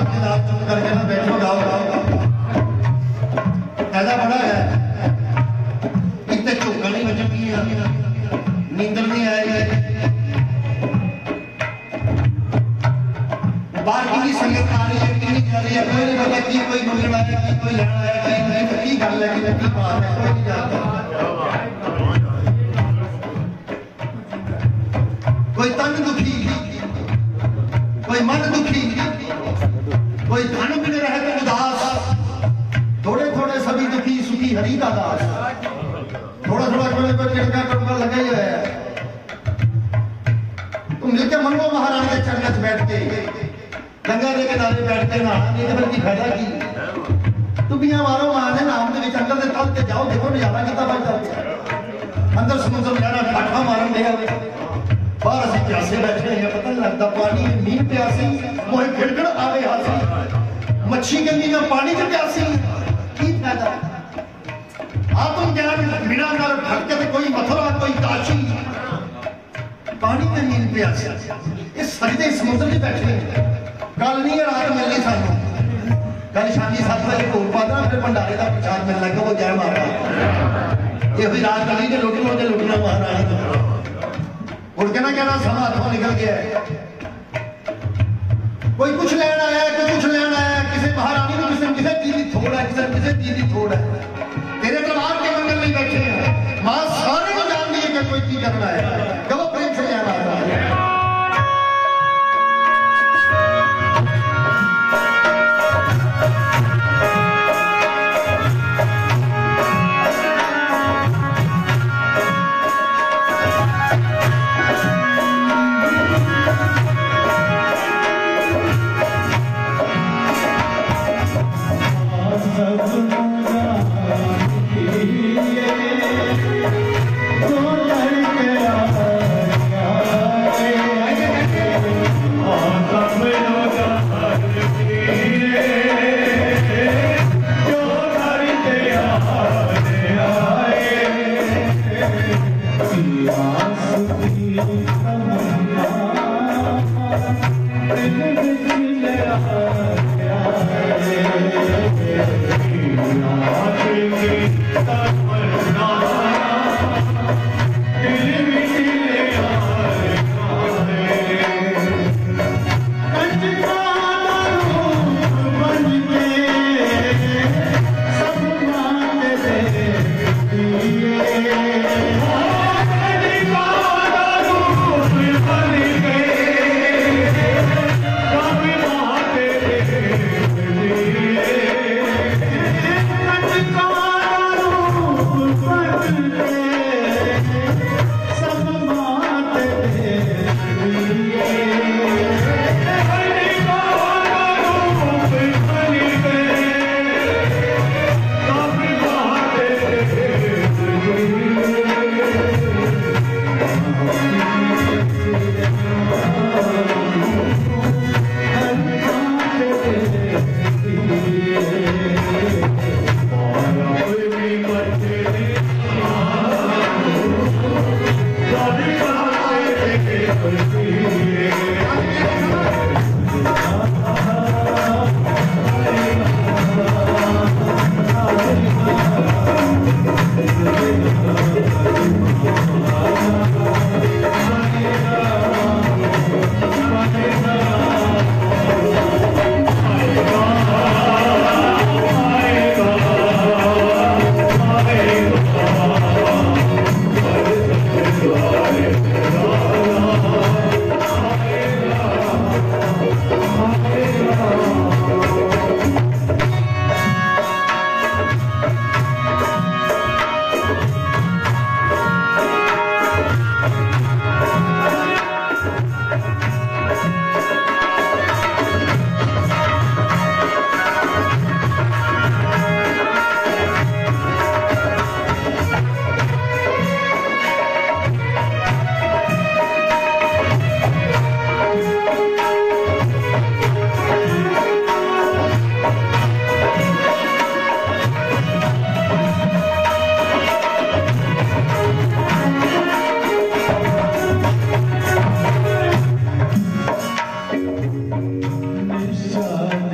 जनाब चुप करके ना बैठो, गाओ गाओ ऐसा बड़ा है इतने झोंका नहीं बचनिया, नींदर नहीं आएगी। बाहर की संगत आ रही है, कितनी जा रही है, कोई नहीं पता की कोई मंगल आया की कोई लेना आया की की गल है कि की बात है, कोई नहीं जानता। कोई तन दुखी, कोई मन दुखी, कोई धन बिन रहे तो उदास, थोड़े थोड़े सभी दुखी सुखी हरि का दास। थोड़ा थोड़ा कोई कोई चिड़का टुटका लगा ही है। तुम मिलके मंगो महारानी के चरणों में बैठ के, गंगा के किनारे बैठ के ना, नहीं तो बल्कि फायदा की टुबियां मारो मारने नाम के अंदर के तल के जाओ, देखो नजारा कितना बचता अंदर समुद्र नजारा ठाठा मारन दिया। बाहर असं प्यासे बैठे हैं, पता नहीं लगता पानी में नींद प्यासी मोहे खिड़खिड़ आवे हासी, मच्छी गंदी में पानी के प्यासी की फायदा। आत्मज्ञान बिना नर भटके कोई मथुरा कोई काशी, पानी में नींद प्यासी ये सजदे समुद्र में बैठे हैं। कल नहीं रात मिलनी सानू, कल शामी सात बजे भोग पाना फिर भंडारे का प्रसाद मिलना कि वो जय माता। ये हुई रात गली के लुटना तो लुटना महारानी उड़ के ना कहना समा हाथों निकल गया है। कोई कुछ लेना आया, कोई कुछ लेना आया, किसी महारानी को किसी किसी चीज की थोड़ है, किसी किसी चीज की थोड़ है। तेरे दरबार के मंदिर में बैठे हैं, मां सारे को जान दी कि कोई चीज करना है, कब प्रेम से लेना आता है। Shut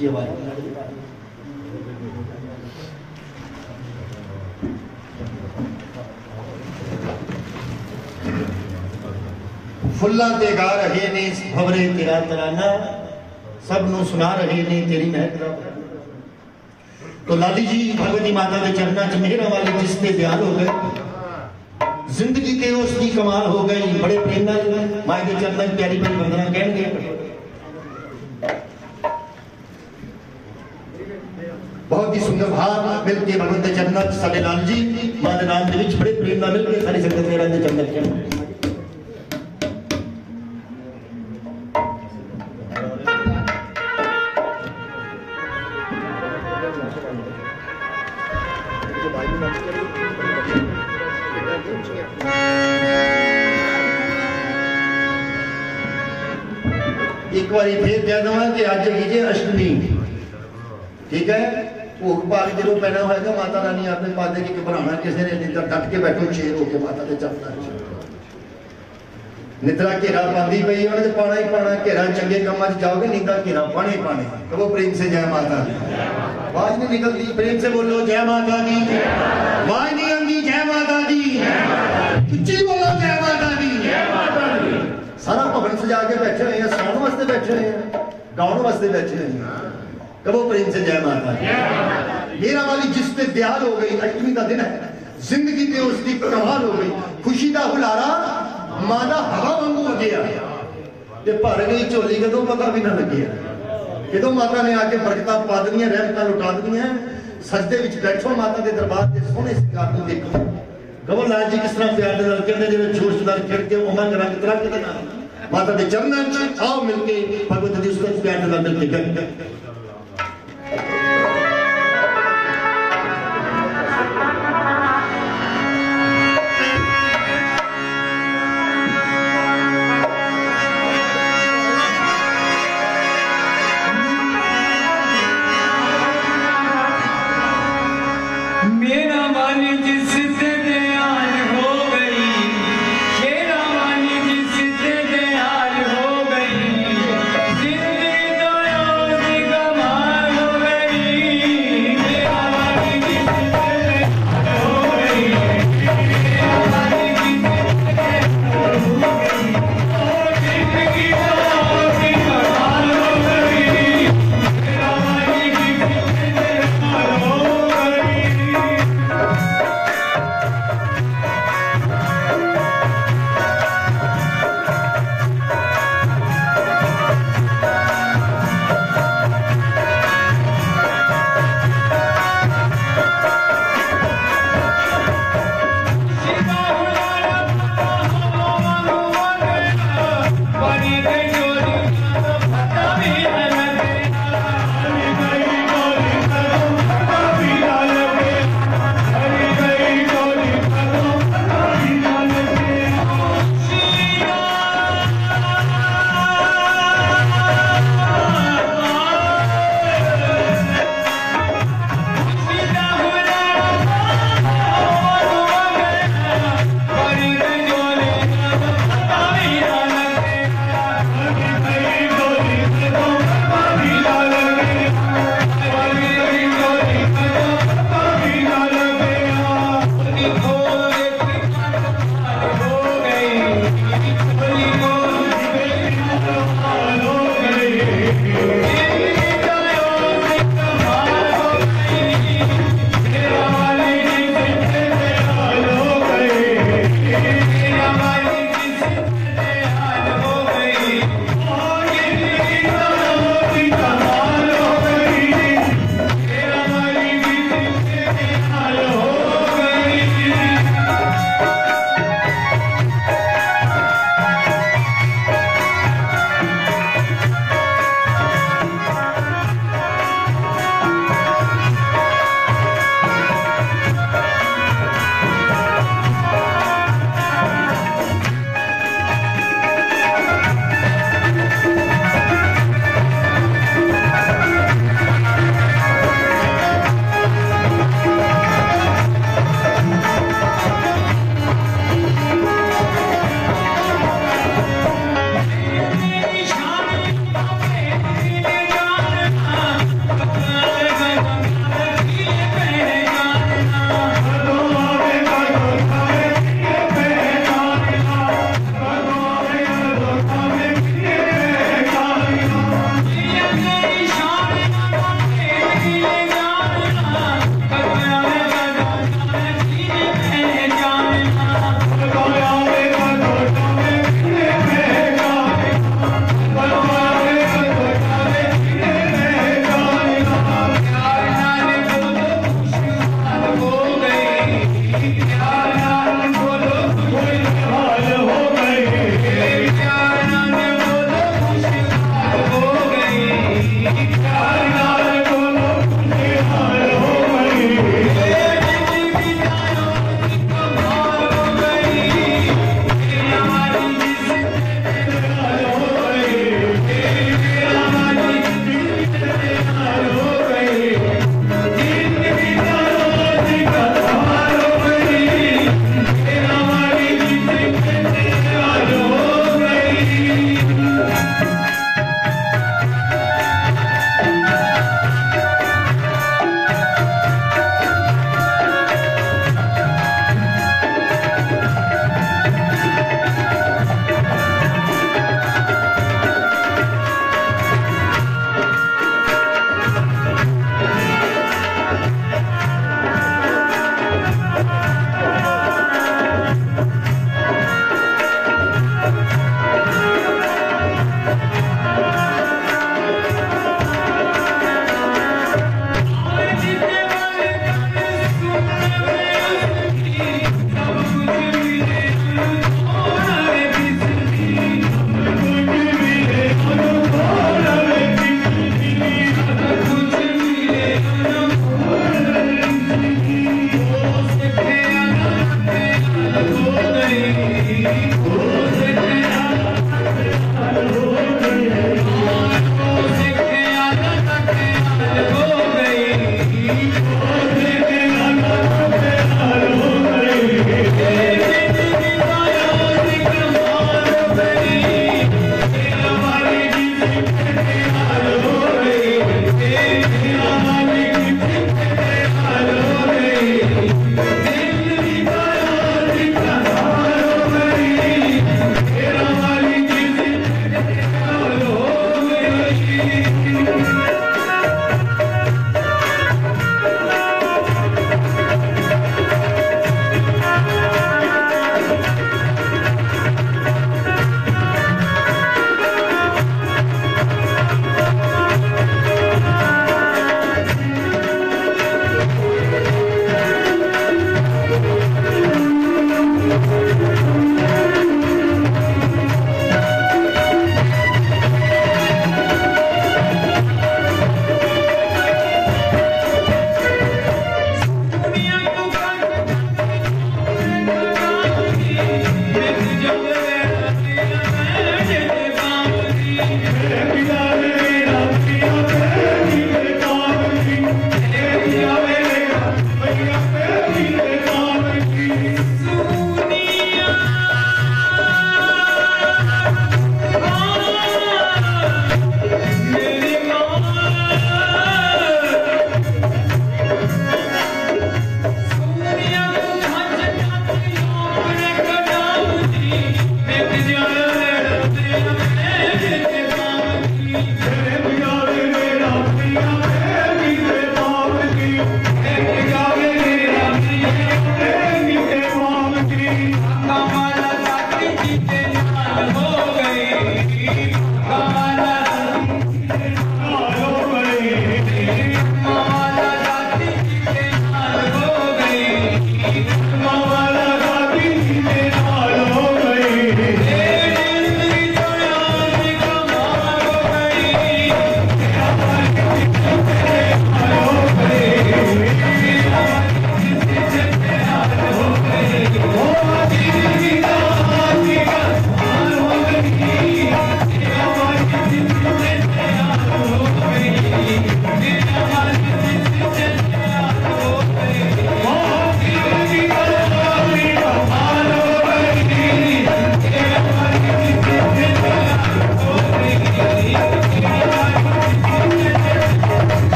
उच्ची आवाज फुल्लां ते गा रहे ने भवरे तेरा तराना, सब नू सुना रहे ने तेरी महक। तो लाली जी भगवती माता के चरणों च मेहरा वाले जिसते ब्याह हो गए, जिंदगी के उसकी कमाल हो गई। बड़े प्रेम नाल मां के चरणों च प्यारी प्यारी वंदना कहणगे। बहुत ही सुंदर भाव मिलके भगवत के चरणों च साडे लाल जी मां के नाम दे विच बड़े प्रेम नाल मिलके सारी संगत मेरा दे चरणों च एक बार फिर कह दवा कि अज है जी अष्टमी, ठीक है। भोग पाग जो पैना होगा माता रानी आपने पा देगी, घबराना किसी ने नहीं, डट के बैठो शेर होके माता के चलता। निद्रा घेरा पाती पई उन्हें पाना ही पाना, घेरा चंगे कामों च जाओगे, नींदा घेरा पाने ही पाने। कहो प्रेम से जय माता दी। आवाज नहीं निकलती, प्रेम से बोलो जय माता दी। आवाज नहीं आती जय माता दी, उच्ची बोलो जय माता दी। सारा भवन सजा के बैठे हुए हैं, सुनने वास्ते बैठे हुए हैं, गाने वास्ते बैठे हुए हैं। कहो प्रेम से जय माता दी। मेरा वाली जिस पे ब्याह हो गई, अष्टमी का दिन है, जिंदगी में उसकी कमाल हो गई। खुशी का हुलारा मां दा हवा वांगू हो गया ते भर गई झोली, कदों पता भी ना लगे। कदों माता ने आके बरकतां पा दियां, रहमतां लुटा दियां। सजदे विच बैठो माता के दरबार के सोहने सिंगार नूं देखो। कहो लाल जी किस तरह प्यार दे नाल कहंदे, जिवें जोश नाल खिड़ के उमंग रंग तरंग दे नाल माता के चरणों च आओ मिलके भगवत दी उस प्यार दे नाल मिलके गल। जिंदगी दो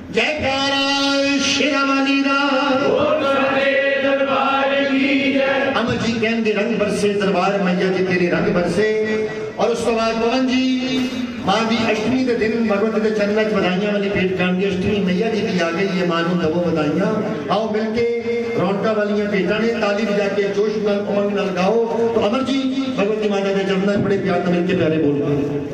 जयकारा शेरावाली दा अमर जी कहते रंग बरसे दरबार मैया जी तेरे रंग बरसे। और उस तो बाद पवन जी मां की अष्टमी के दिन भगवत के चरणों च बधाइयां वाली भेंट करनी। अष्टमी मैया जी की आ गई है, मां को दवो बधाइयां। आओ मिलके रौनका वाली भेंटा ने ताली बजा के जोश नाल उमंग नाल गाओ। तो अमर जी भगवती माता के चरणों च बड़े प्यार से मिलके प्यारे बोल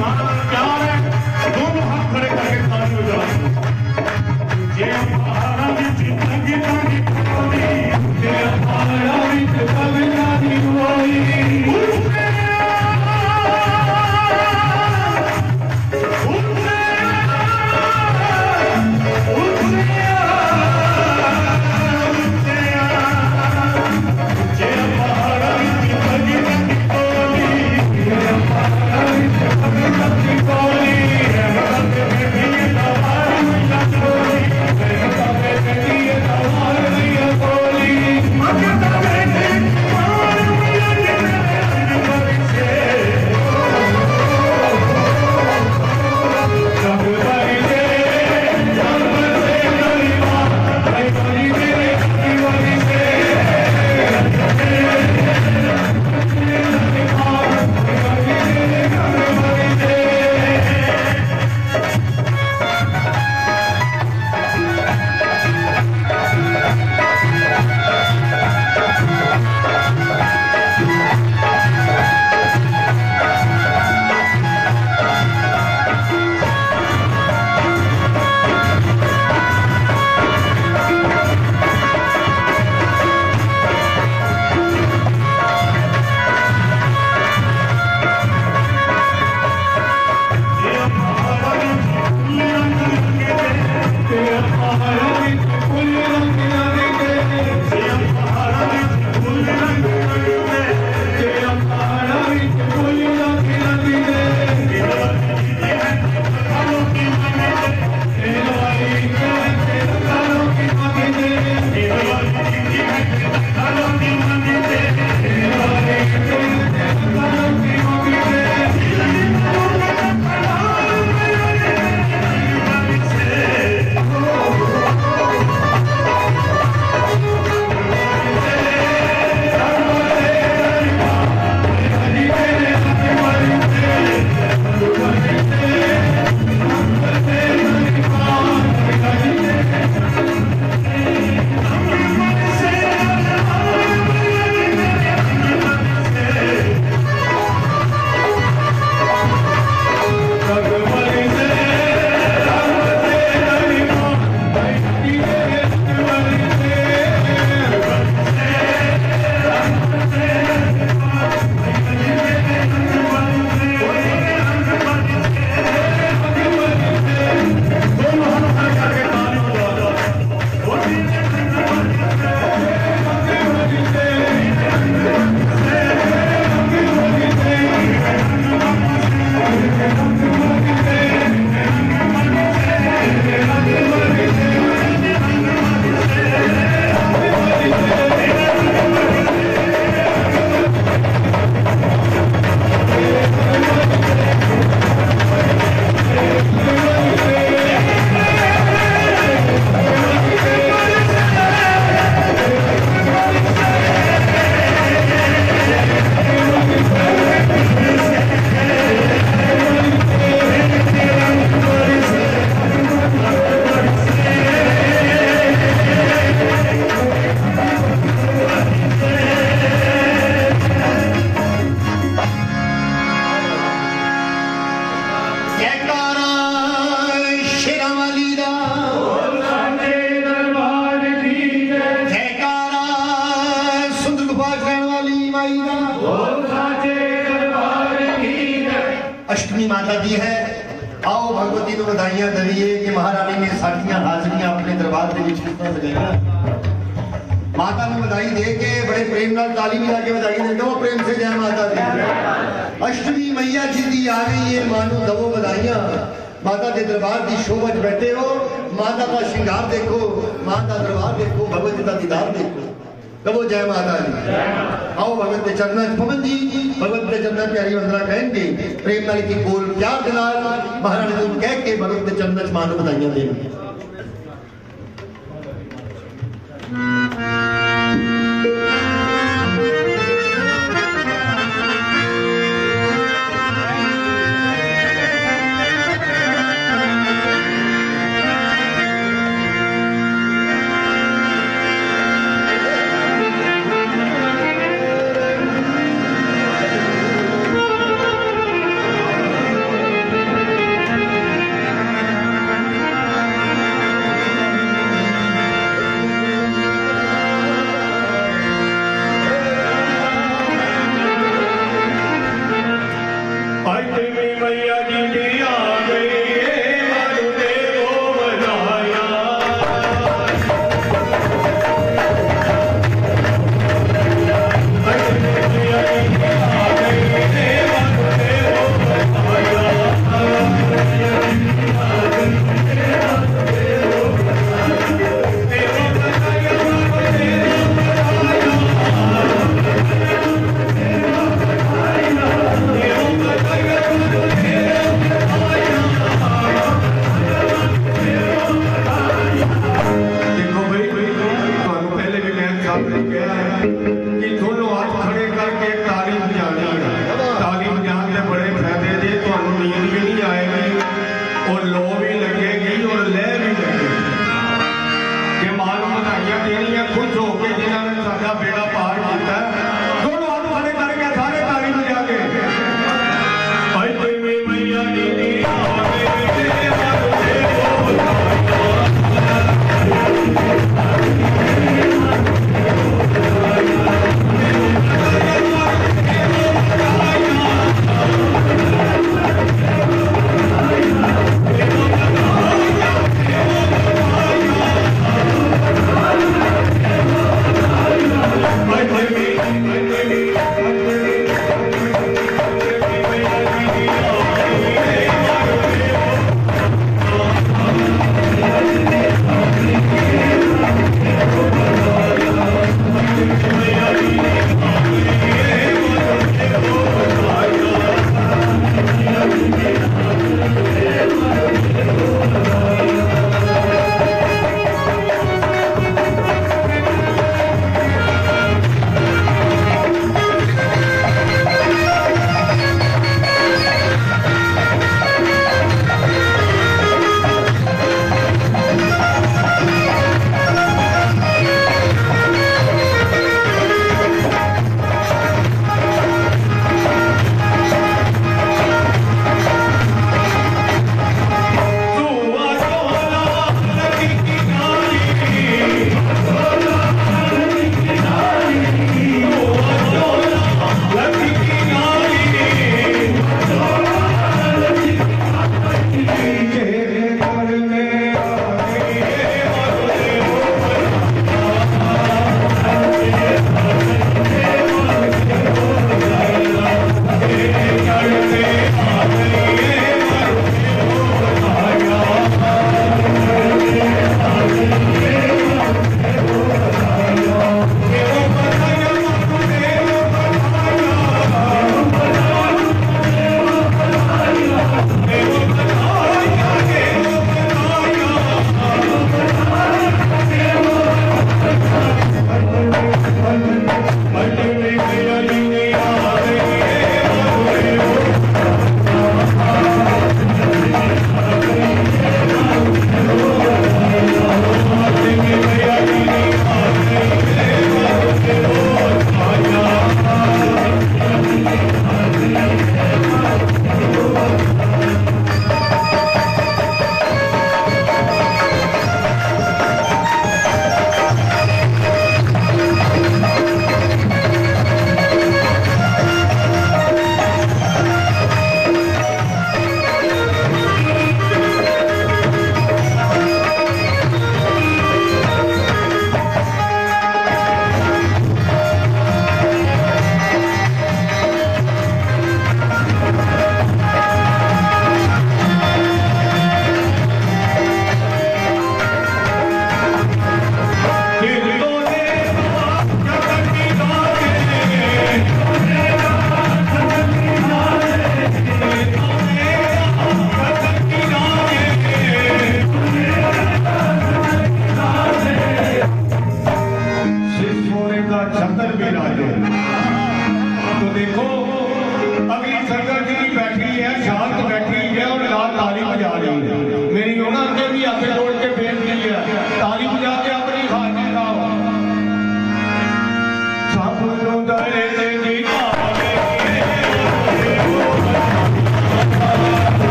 अष्टमी माता दी है। आओ भगवती को बधाइयां दीजिए कि महारानी ने साड़ियां हाजरियां अपने दरबार के लगाई। माता ने बधाई दे के बड़े प्रेम नाल ताली मिला के बधाई दे दो, प्रेम से जय माता दी। अष्टमी मैया जी दी आ गई है, मानो दवो बधाइयां। माता के दरबार की शोभा बैठे हो, माता का श्रृंगार देखो, माता दरबार देखो, भगवती का दीदार देखो, कबो जय माता दी। आओ भगवत के चरण पवन जी भगवत के चरण प्यारी वंदना कहेंगे प्रेम नाल की बोल प्यार के नाल महारानी को कह के भगवत के चरण मानो बधाइयां देंगे। नींद भी नहीं आएगी और लो भी लगेगी और ले भी लगेगी कि मानो बधाइयां देनियां खुश होकर जिन्होंने साडा बेड़ा पार किया दोनों हाथ खड़े करके सारे ताली बजा के भाई में मैया दी Thank you.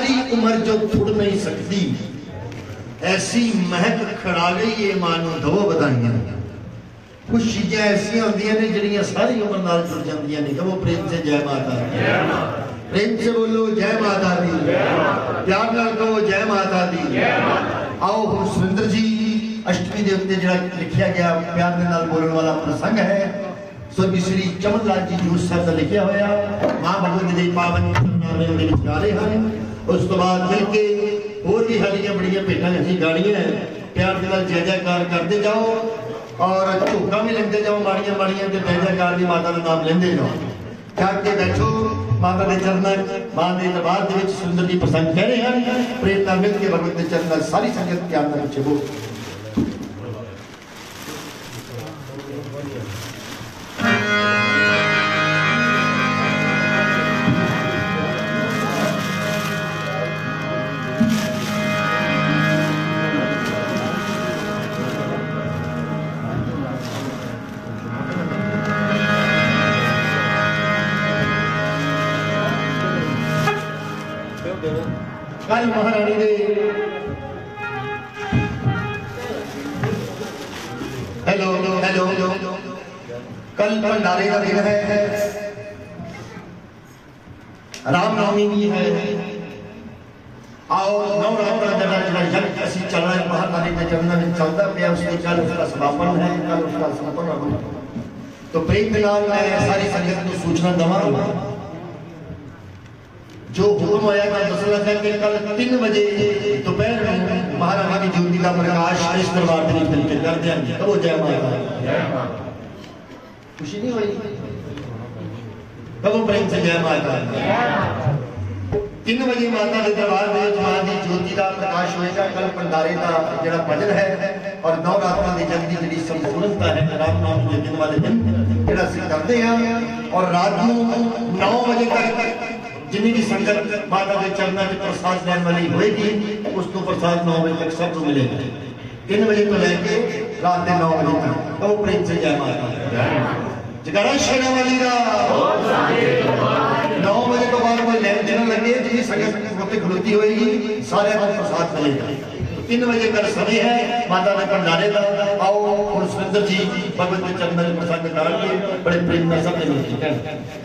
सारी उम्र जो थुड़ नहीं सकती, ऐसी महक खड़ा गई ये मानो दो बधाइयां। कुछ चीजें ऐसिया होंदियां ने जिहड़ियां सारी उम्र नाल जुड़ जांदियां ने। कहो प्रेम से जय माता दी, प्रेम से बोलो जय माता दी, प्यार नाल कहो जय माता दी। आओ हुण सुरिंदर जी अष्टमी दे उत्ते जिहड़ा लिखिया गया प्यार दे नाल बोलण वाला प्रसंग है, स्वर्गीय श्री चमन लाल जी जूस साहब का लिखिया होया मां भगवती दे पावन नामे दे विच गा रहे हैं। उस तो बाद मिलके होर भी सारियां बड़ियां भेटां असीं गाणियां हैं। प्यार दे नाल जय जयकार करते जाओ और झोंका भी लेंदे जाओ, माड़ियां माड़ियां ते जय जयकार दी माता दा नाम लेंदे जाओ। जाग के बैठो माता के चरणों मां के दरबार दे विच सुंदर जी प्रसंग कह रहे हैं। प्रेरणा मिल के भगवत के चरणों सारी संगत प्यार नाल चबो। कल महारानी दे हेलो हेलो कल भंडारे का दिन है, रामनवमी भी है। आओ नवरात्रा जरा जरा यज्ञ असी चल रहा है महारानी के चरणों में चलता पे, उसके कल उसका समापन है, कल उसका समापन होगा। तो प्रेम के नाल मैं सारी संगत को सूचना दवांगा जो हुक्म होया था दस लगा कि कल तीन बजे दोपहर में महारानी की ज्योति का प्रकाश इस दरबार में मिलकर कर देंगे। तो वो जय माता खुशी नहीं हुई, कबो प्रेम से जय माता। तीन बजे माता के दरबार में मां की ज्योति का प्रकाश होएगा। कल भंडारे का जो भजन है और नवरात्रा की जल्दी जी संपूर्णता है रामनाम के दिन वाले दिन जो करते हैं। और रात को नौ बजे तक जिन्नी भी संगत माता के चरणों में प्रसाद लेने वाली होगी उसको प्रसाद नौ बजे तक सबको मिलेगा। तीन बजे तो लेके रात के नौ बजे तक। तो प्रेम से जय माता। जगरा शेरा वाली का नौ बजे तो बाद कोई लैन देना लगे जितनी संगत होते खड़ोती होगी सारे को प्रसाद मिलेगा। तीन बजे का समय है माता के भंडारे का। आओ और सुरेंद्र जी भगवत के चरणों में प्रसाद डाल के बड़े प्रेम में सब मिलते हैं।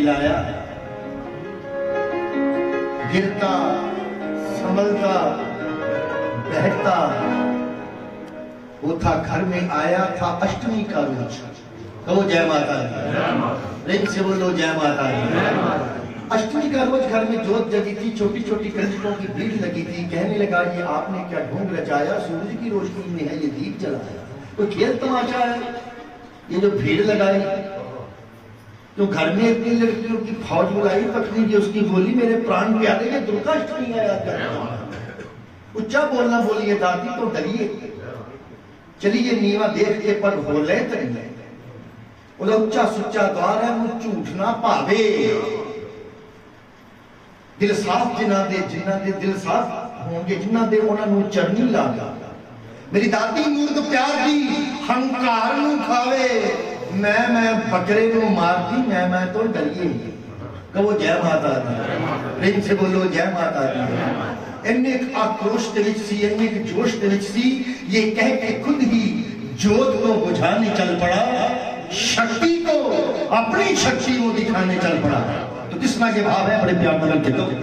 खिलाया, गिरता संभलता बहता वो था, घर में आया था अष्टमी का रोज। कहो जय माता दी, रिंग से बोलो जय माता दी। अष्टमी का रोज घर में जोत जगी थी, छोटी छोटी कंजकों की भीड़ लगी थी। कहने लगा ये आपने क्या ढोंग रचाया, सूरज की रोशनी में है ये दीप जलाया, कोई खेल तमाशा है ये जो भीड़ लगाई। तो घर में इतनी लड़कियों की फौज बुलाई, पत्नी जी उसकी बोली मेरे प्राण प्यारे ये दुर्गाष्टमी है याद करना। उच्चा बोलना बोलिए दादी तो डरिए, चलिए नीवा देख के पर हो ले तरी, उच्चा सुच्चा द्वार है मुझ झूठ ना पावे। दिल साफ जिन्ना दे, जिन्ना दे दिल साफ होंगे जिन्ना दे उन्होंने चरनी लागा। मेरी दादी मूर्ख प्यार दी हंकार नू खावे, मैं मैं बकरे नू मारती मैं मैं तो डरिए। कहो जय माता दी, प्रेम से बोलो जय माता दी। इन्ने एक आक्रोश दे विच सी, इन्ने एक जोश दे विच सी, ये कह के खुद ही जोत को बुझाने चल पड़ा, शक्ति को अपनी शक्ति वो दिखाने चल पड़ा। तो किस तरह के भाव है, बड़े प्यार में के दो।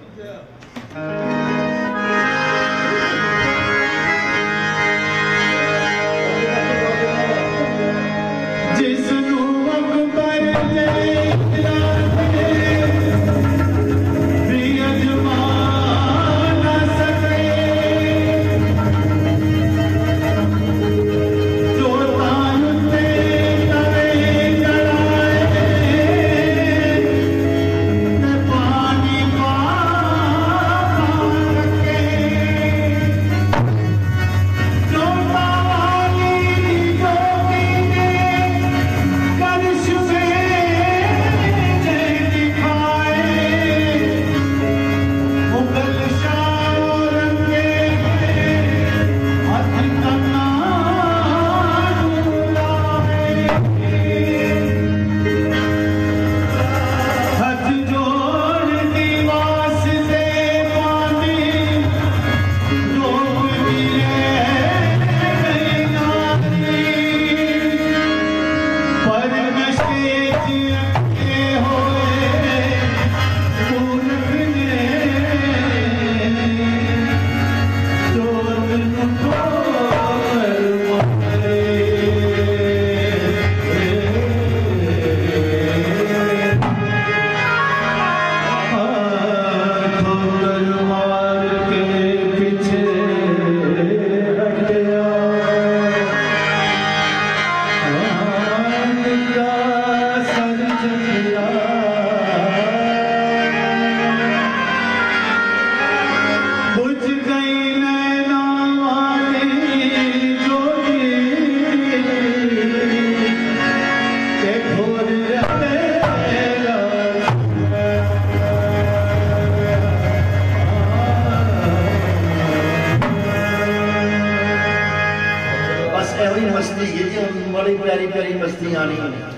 बड़ी प्यारी प्यारी मस्ती आनी,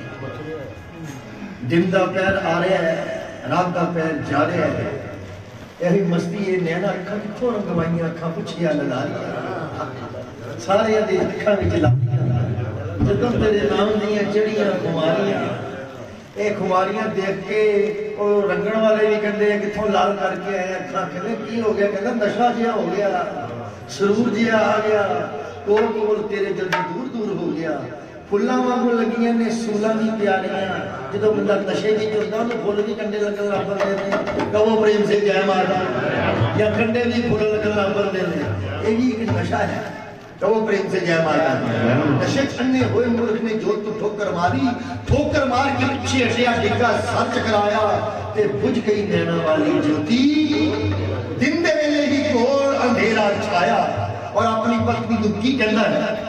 दिन का पैर आ रहा है, रात का पैर जा रहा है। यही मस्ती ये नैना अखा कितों रंगवाइया, अखा पुछिया ललारियां सारे दे अखा विच लारियां। जदों तेरे नाम दियां चढ़ियां खुमारियां, ये खुमारियां देख के वो रंगण वाले भी कहते हैं कितों लाल करके आए। अखा कहते की हो गया, कहता नशा जिहा हो गया, सुरूर जिहा आ गया, कोल कोल तेरे जल्दी दूर दूर हो गया। फुल्लां वांगू लगियां ने सूलां दी प्यारियां, जो बंदा नशे भी चुनता तो फुल भी कंडे लगन लग पड़ते हैं। कहो प्रेम से जय माता, या कंडे भी फुल लगन लग पड़ते हैं। ये भी एक नशा है। कहो प्रेम से जय माता। नशे छन्ने हुए मूर्ख ने जोत को ठोकर मारी, ठोकर मार के पीछे हटिया, डिग्गा सर चकराया ते बुझ गई नैना वाली ज्योति। दिन दे वेले ही घोर अंधेरा छाया और अपनी पत्नी को की कहना है,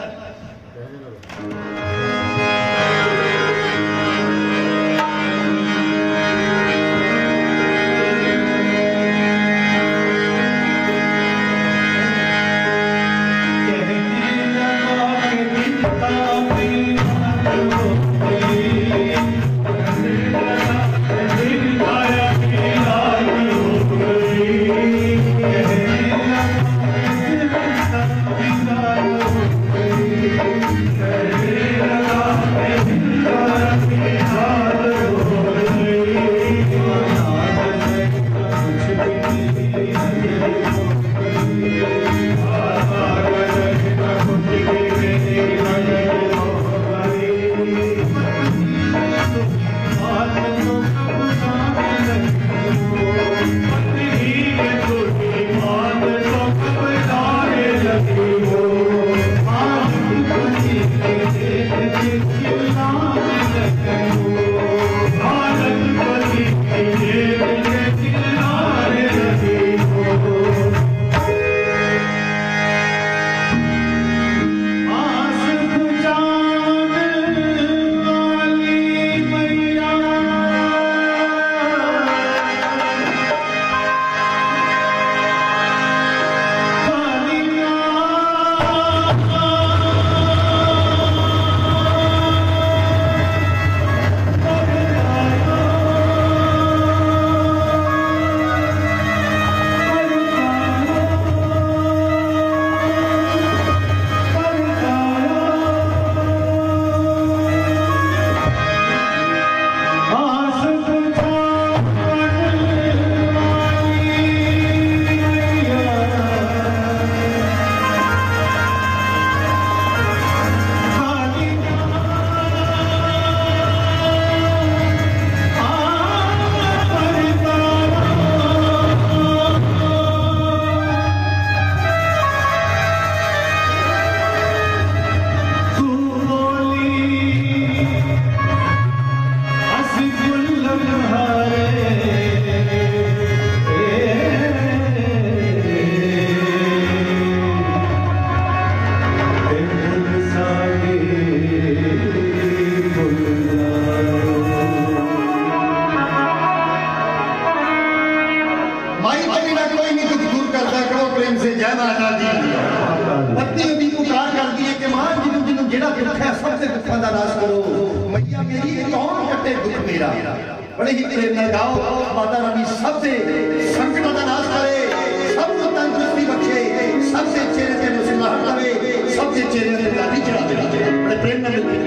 से जय माता दी। पत्नी उदी पुकार करती है कि मां जिन्हों जिन्हों जेड़ा दुख है सबसे दुखों का नाश करो। मैया मेरी कौन कटे दुख मेरा। बड़े ही प्रेम न गाओ माता रानी सबसे संकटों का नाश करे, सबको तंदुरुस्ती बख्शे, सबसे चेहरे से मुस्कुराहट लावे, सबसे चेहरे से लाठी चढ़ा दे। बड़े प्रेम न मिलते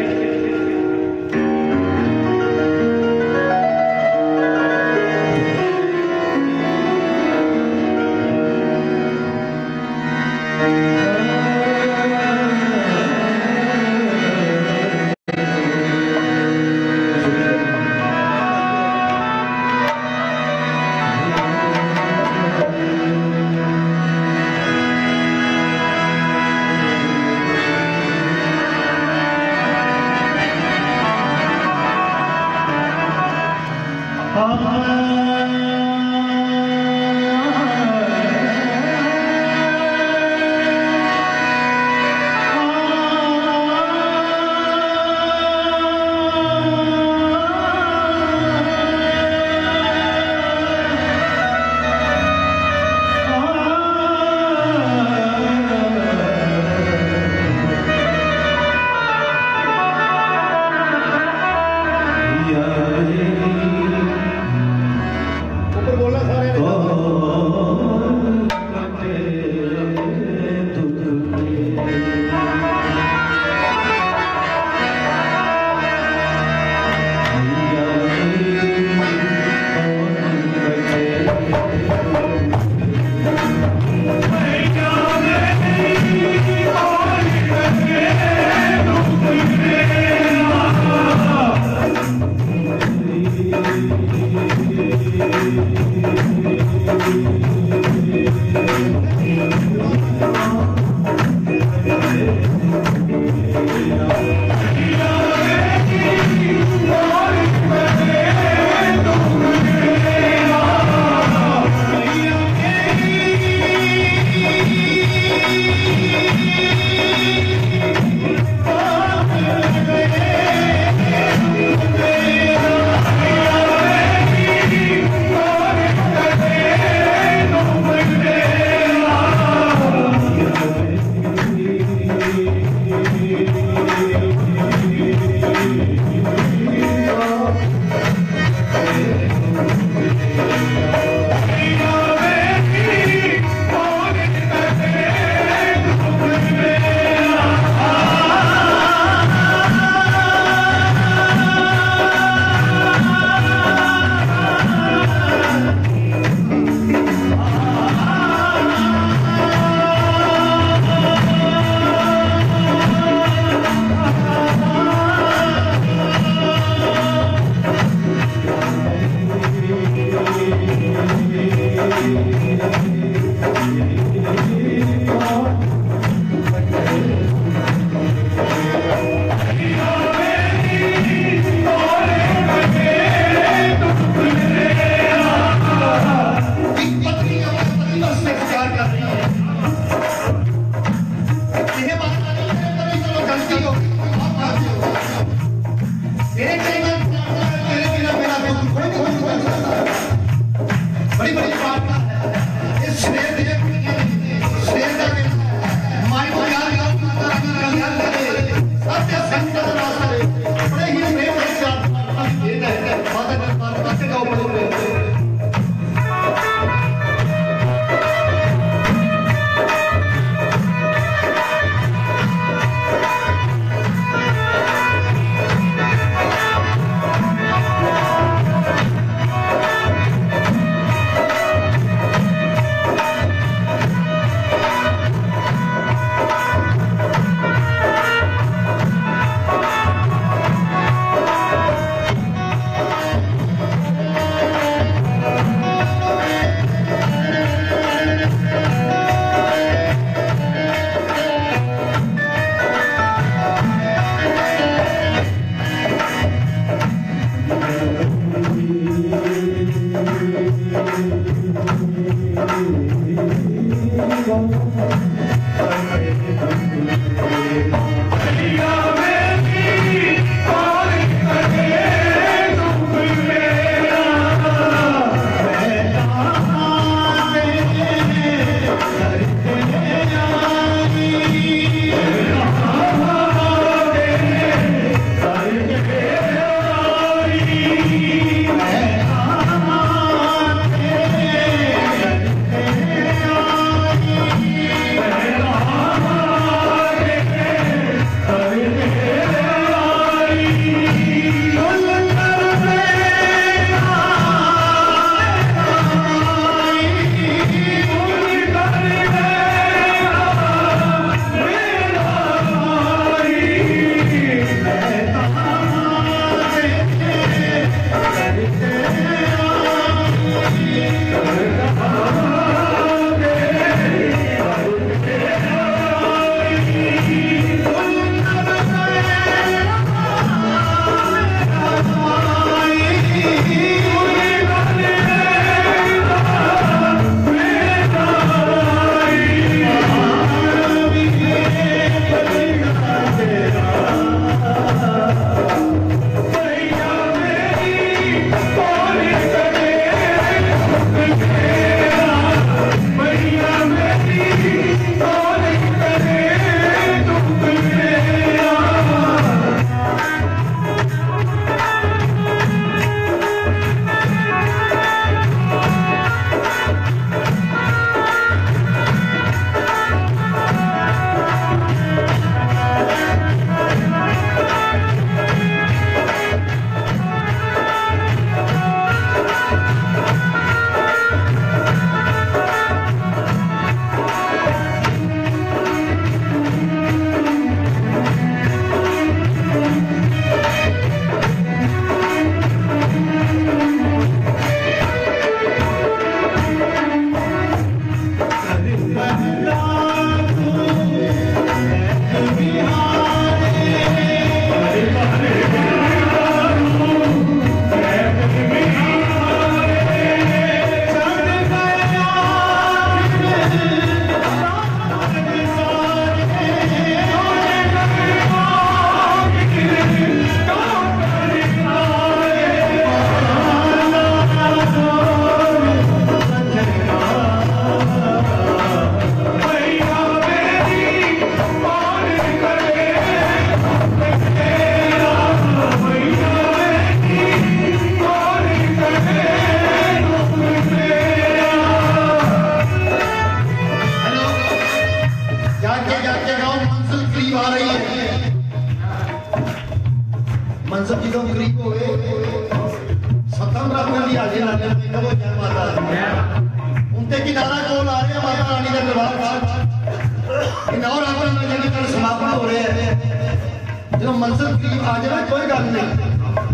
घराने में कहो जय माता दी उनते किनारा कोल आ रहे माता रानी के दरबार किन्नौर आपका जगह कल समापन हो रहे हैं जो मंजिल करीब आ जाए कोई गल नहीं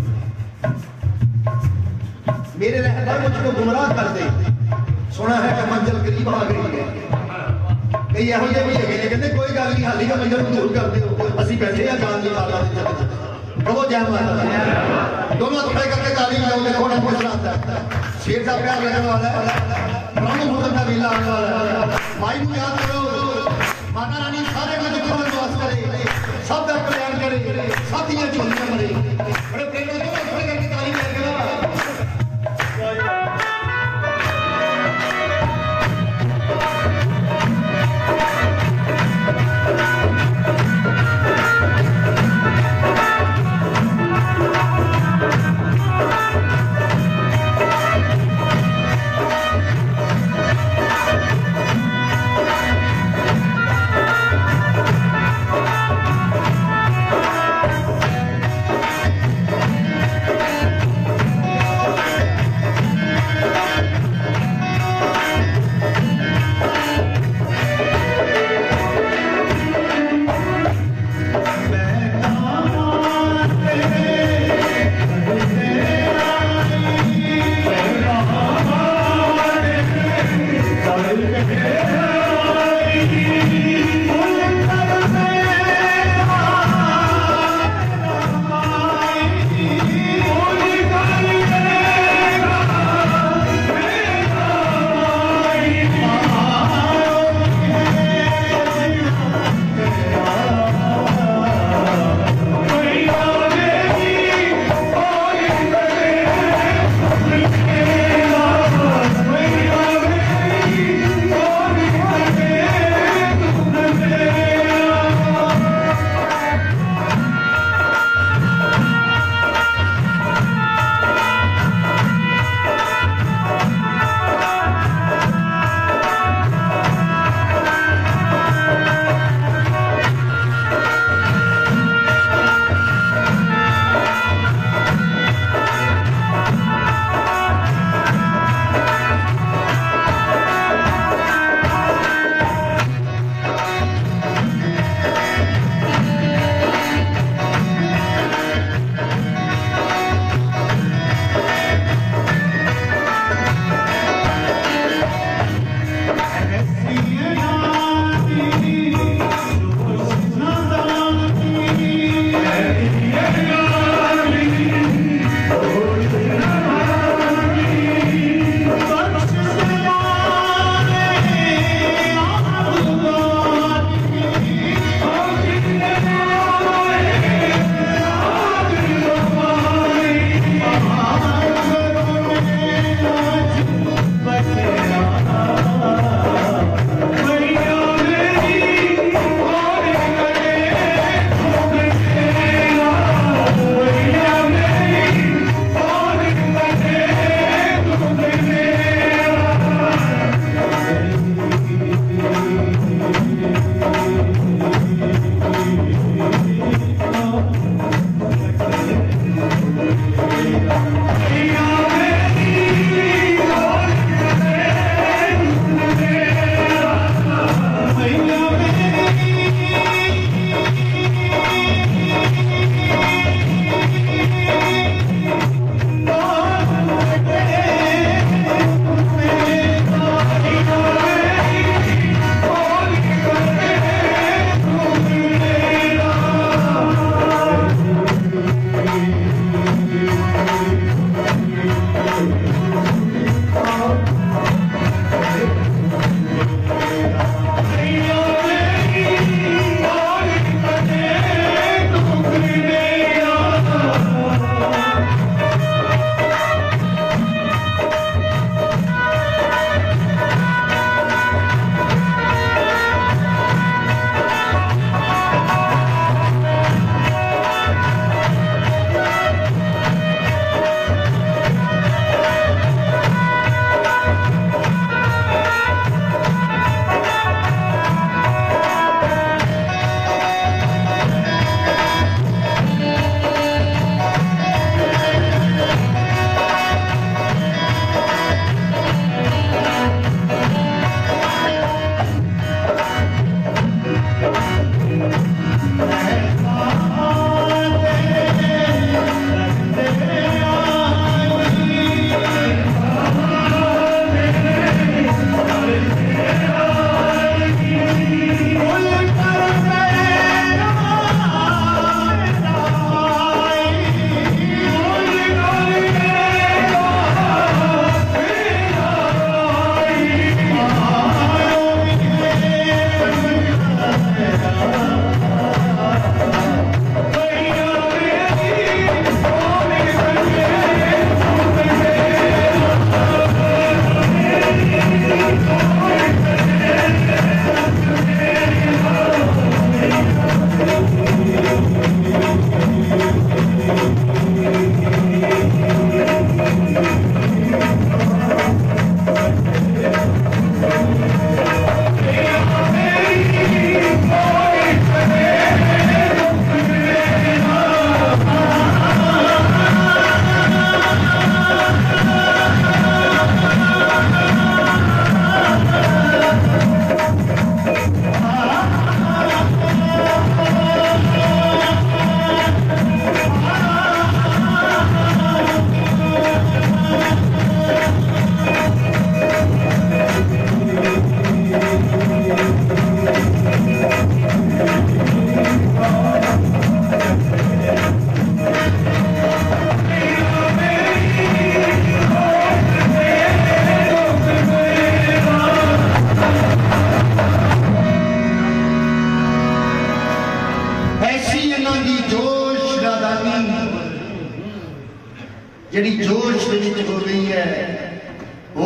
मेरे रहबर मुझको गुमराह कर दे सुना है कि मंजिल करीब आ गई है कई यहो जे भी है कहते कोई गल नहीं हाली का मंजिल दूर कर दो असि बैठे हैं जान दी माता कहो जय माता दोनों खड़े करके ताली बजाओ देखो ना कुछ आता है शेर का प्यार लगने वाला है ब्रह्म मुहूर्त का वेला आने वाला है माई को याद करो माता रानी सारे का दुखों में वास करे सब का कल्याण करे सब दियां झोलियां भरे बड़े प्रेम से दोनों खड़े करके ताली बजाओ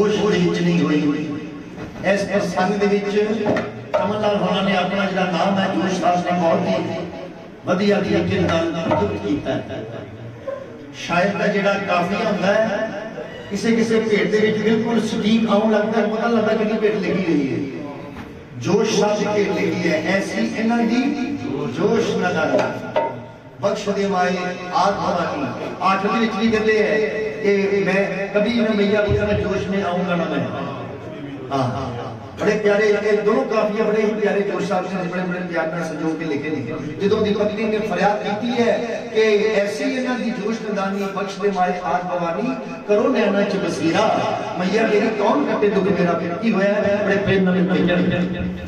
जोश विच नहीं हुई। इस प्रसंग दे विच कमल लाल होना ने अपना जिहड़ा नाम है जोश दास ने बहुत ही वधिया तरीके नाल प्रस्तुत कीता है। शायद का जिहड़ा काफिया हुंदा है किसी किसी भेट दे विच बिल्कुल सटीक आउण लगदा है, पता लगदा कि भेट लगी हुई है। जोश शब्द भेट लगी है, ऐसी इन्हां दी जोश नगारा बख्श दे माए आत्मवानी। आठवीं विच भी कहते हैं कि मैं कभी मैं मैया पुत्र जोश में आऊंगा ना मैं। हाँ, बड़े प्यारे ये दोनों काफिया बड़े ही प्यारे जोश साहब ने बड़े बड़े प्यार में संजो के लिखे ने। जो दी पत्नी ने फरियाद की है कि ऐसी इन्हां दी जोश नदानी बख्श दे माए आत्मवानी करो नैना च बसीरा मैया मेरी कौन कटे दुख मेरा की होया है। बड़े प्रेम नाल भेजण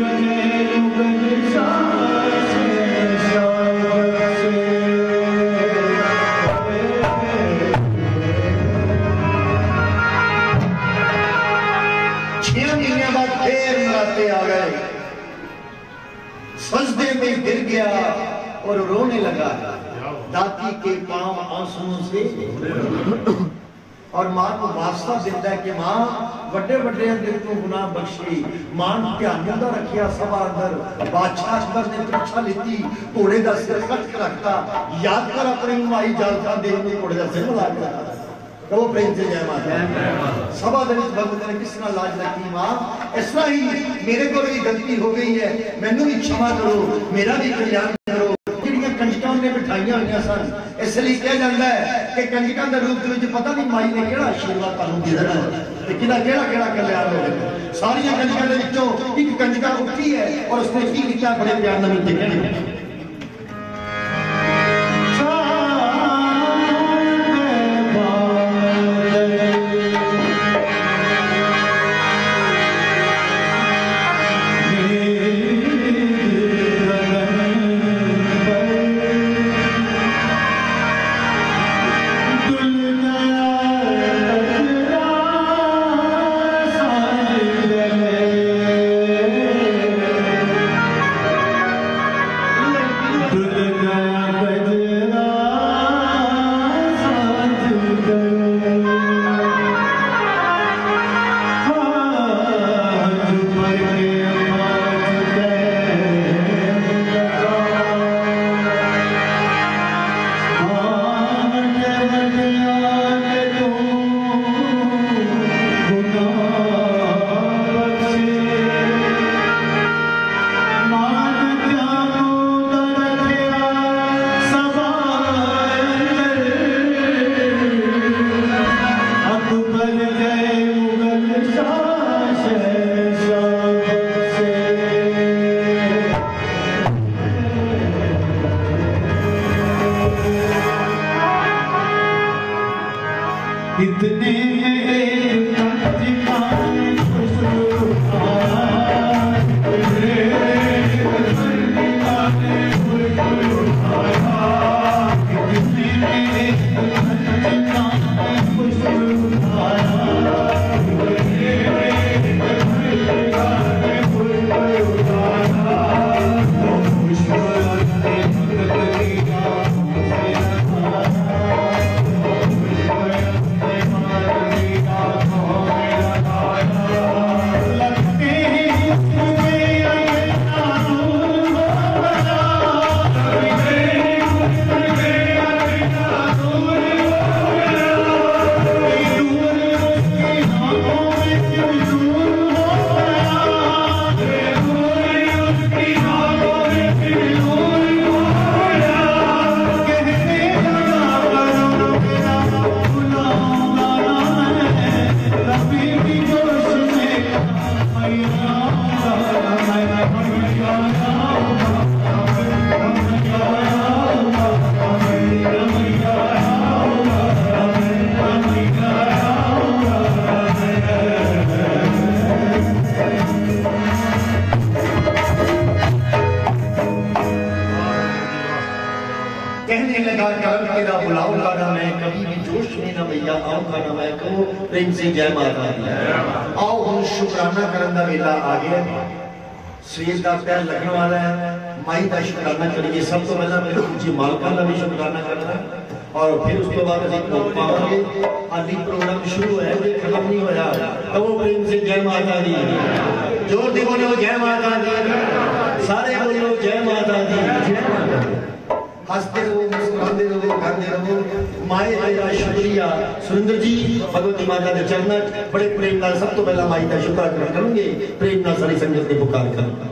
सजदे में गिर गया और रोने लगा। दाती के पांव आंसुओं से और मां को वास्ता देता है कि मां बड़े बड़े अंदर को गुनाह बख्शी। मां ध्यान दिंदा रखिया सभा अंदर बादशाह अकबर ने परीक्षा लीती घोड़े का सिर कट के रखता। याद कर अपनी माई जाल खान देव ने घोड़े का सिर मिला के रखा। तो प्रेम से जय माता सभा दे विच भगत ने किस तरह लाज रखी। मां इस तरह ही मेरे को भी गलती हो गई है, मैनू भी क्षमा करो, मेरा भी कल्याण करो। जिहड़ियां कंजकां ने बिठाईयां हुई सन, इसलिए कहा जाता है कि कंजकां के रूप में पता नहीं माई ने केड़ा आशीर्वाद तुहानू दे देना है कि केड़ा केड़ा कल्याण होगा। सारियां कंजकां दे विचों एक कंजका उठी है और उसने की किया बड़े प्यार नाल मिलते कहने प्रेम से जय माता दी। आओ हम शुकराना करने का वेला आ गया। सवेर का पैर लगने वाला है, माई का शुकराना करिए। सब तो पहला मेरे पूज्य मालका का भी शुकराना करना और फिर उसके बाद अभी भोग पाओगे। अभी प्रोग्राम शुरू है, खत्म नहीं होया। तो वो प्रेम से जय माता दी। जोर से बोलो जय माता दी, सारे बोलो जय माता दी। हंसते रहो, मुस्कुराते रहो, गाते रहो। माए तेरा शुक्रिया। सुरेंद्र जी भगवती माता के चरण बड़े प्रेम नाल सब तो पहला माई का शुक्र करेंगे। प्रेम नाल सारी संगत की पुकार कर।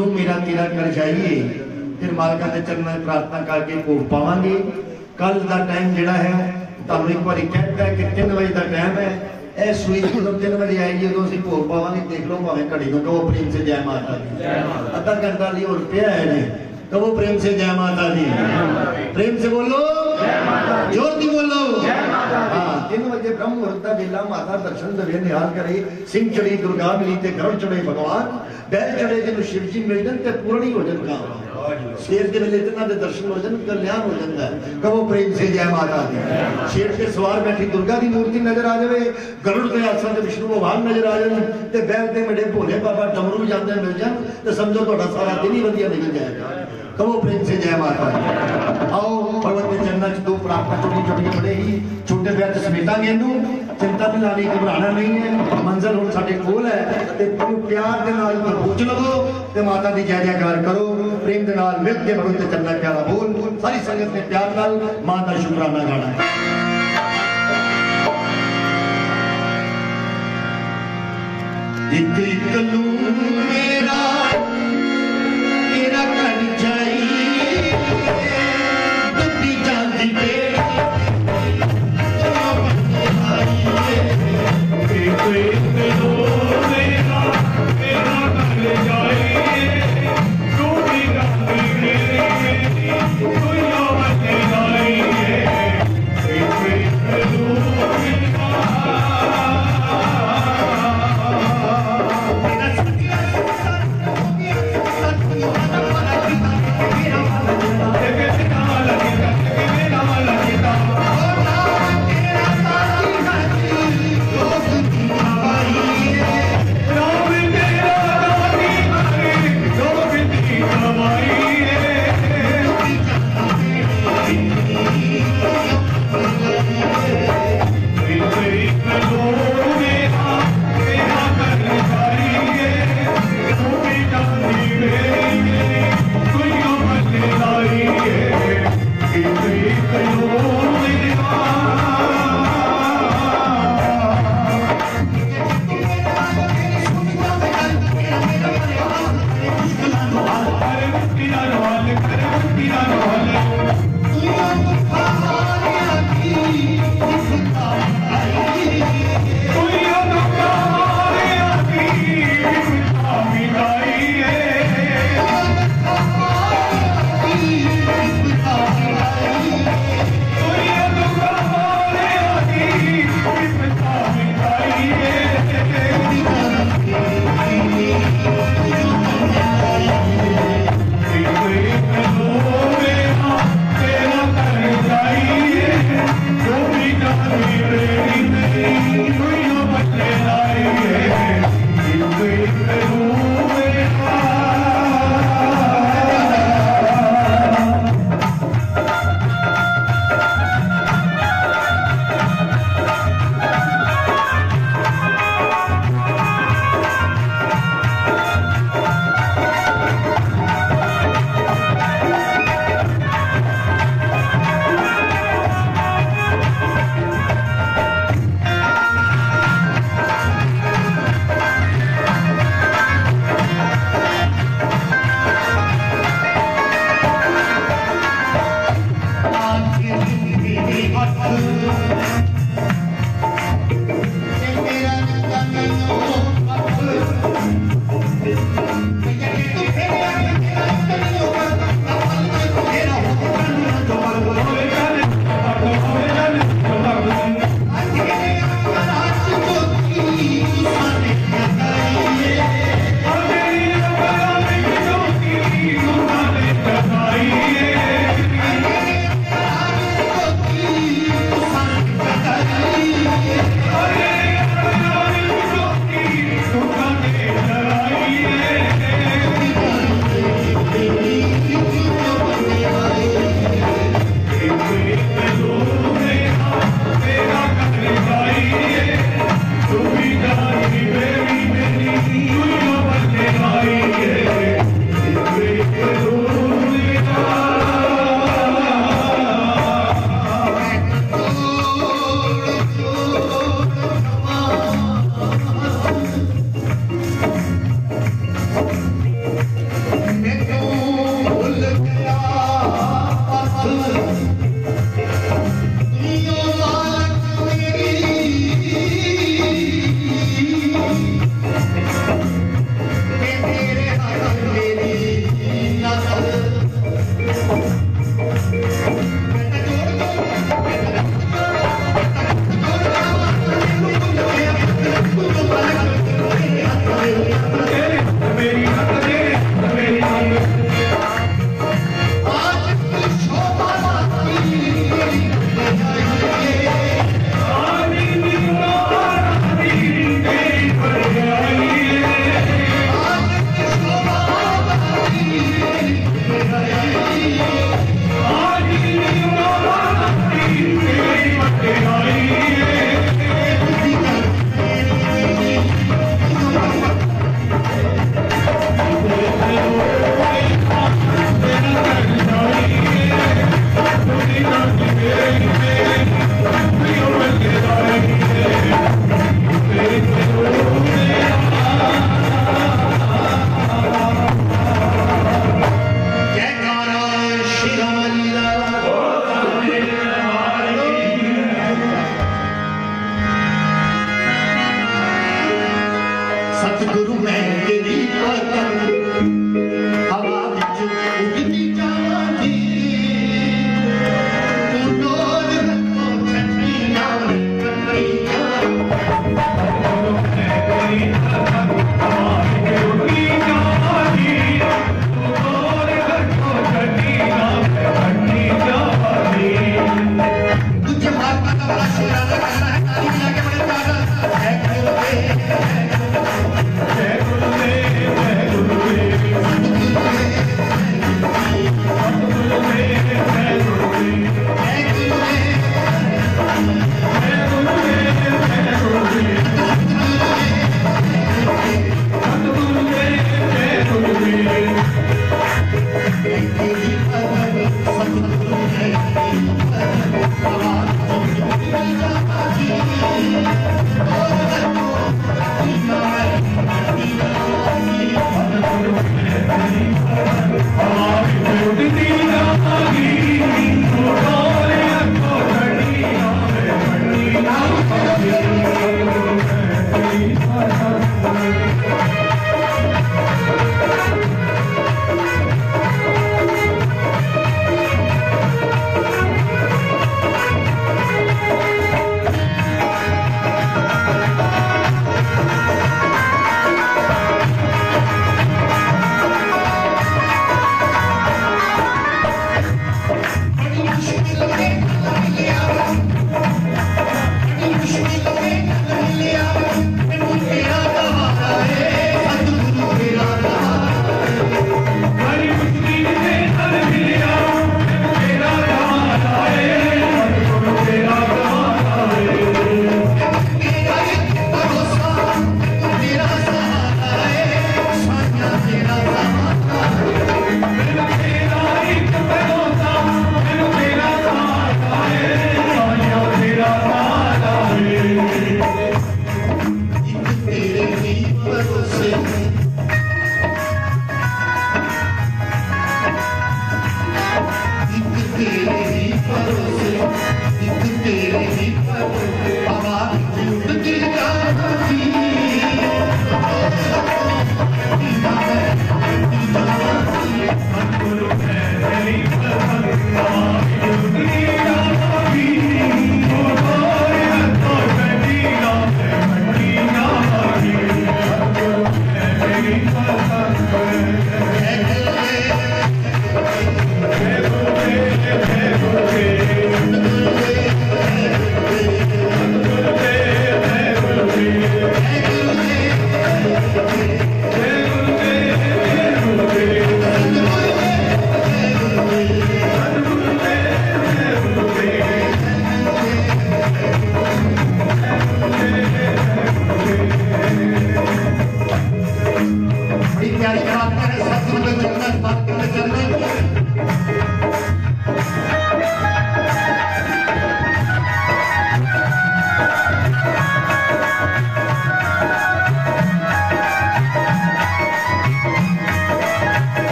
लो मेरा तेरा कर जाइए, फिर मालका के चरणों में प्रार्थना करके भोग पावांगे। कल का टाइम जिहड़ा है तुहानूं एक बार कहता है कि तीन बजे का टाइम है, ए सुई जो तीन बजे आएगी उदों असीं भोग पावांगे। देख लो भावें घड़ी में, कहो प्रेम से जय माता दी। अद्धा घंटा लिए होर पिया है ने, कहो प्रेम से जय माता दी। प्रेम से बोलो जोर दी बोलो। हाँ, तीन बजे ब्रह्म मुहूर्त का वेला, माता दर्शन दवे निहाल करे। सिंह चढ़ी दुर्गा मिली ते गरुड़ चढ़े भगवान, बैल चढ़े जिन्होंने शिव जी मिल जान ते पूर्ण ही हो जान काम। शेर के वेले इतना दे दर्शन हो जान, कल्याण हो जाता है। कहो प्रेम से जय माता दी। शेर के सवार बैठी दुर्गा की मूर्ति नजर आ जाए, गरुड़ के आसन ते विष्णु भगवान नजर आ जाए, ते बैल ते मेरे भोले बाबा डमरू जाते मिल जान, तो समझो तुहाडा सारा दिन ही वधिया निकल जाएगा। कहो प्रेम से जय माता दी। आओ भगवत के चरणों च दो प्रार्थना छोटी छोटी बड़े ही छोटे पैर समेटांगे इनू। चिंता नहीं लानी, घबराना नहीं है, मंजिल हुण साडे कोल है। ते प्यार दे नाल पहुंच लवो ते माता दी जय जयकार करो। प्रेम दे नाल मिल के भगवत के चरणों प्यारा बोल, सारी संगत ने प्यार नाल मां दा शुकराना गाना। एक एक लू मेरा तेरा कर जाई, दुधी जाती बेटी एक एक लू मेरा तेरा कर जाई, दुधी जाती बेटी दुनिया बन जाई। एक एक लू मेरा तेरा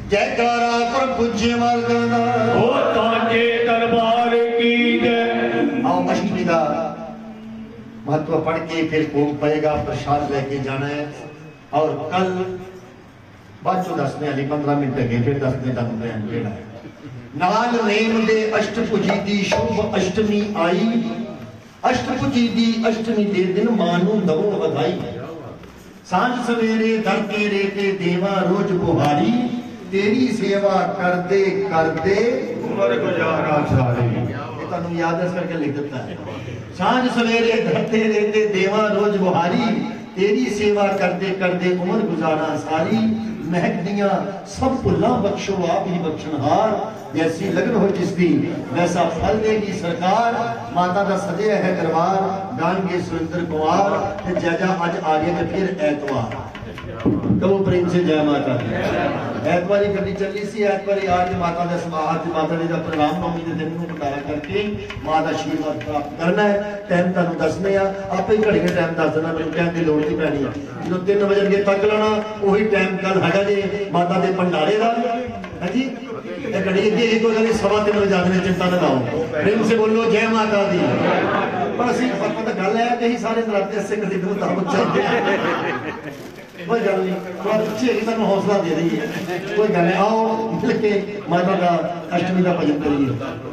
जयकारा पर पूज्य मालका दा ओ ताजे दरबार की जय। आओ अष्टमी का महत्व पढ़ के फिर भोग पएगा, प्रसाद लेके जाना है। और कल बाद चो दसने वाली पंद्रह मिनट लगे फिर दसने तक बयान केड़ा है। नाल नेम दे अष्टभुजी दी शुभ अष्टमी आई, अष्टभुजी दी अष्टमी दे दिन मानू दवो बधाई। सांझ सवेरे दर तेरे के देवा रोज बुहारी, तेरी सेवा करदे करदे उम्र गुजारा सारी। ये तुहानू याद है, इस करके लिख दिता है। सांझ सवेरे दर तेरे के देवा रोज बुहारी, तेरी सेवा करदे करदे उम्र गुजारा सारी। महक दिया सब भुल्ला बख्शो आप ही बख्शनहार, जैसी लगन हो जिसकी वैसा फल देगी सरकार। माता का सजे है दरबार, गाएंगे सुरेंद्र कुमार। जैजा अज आ गए तो फिर ऐतवार, कबो प्रेम से जय माता दी। ऐतवारी गड्डी चली सी, ऐतवारी आज माता का समाज माता जी का प्रोग्राम नौवीं के दिन में बटारा करके मां का आशीर्वाद प्राप्त करना है। टाइम तुहानू दसने आप ही घड़ी टाइम दस देना, मेरे टाइम की लोड़ नहीं पैनी है। जो तीन बजे के तक लाना वही टाइम कल है जी माता के भंडारे का है जी। घड़ी अगे एक गल सवा तीन बजे आने, चिंता न लाओ, प्रेम से बोलो जय माता दी। पर असी पता गल है कि सारे नराते अस्से घड़ी के मुताबिक चलते, कोई गल नहीं, थोड़ा पीछे ही तुम हौसला दे रही है, कोई गल नहीं। आओ मिल के माता का अष्टमी का भजन करिए।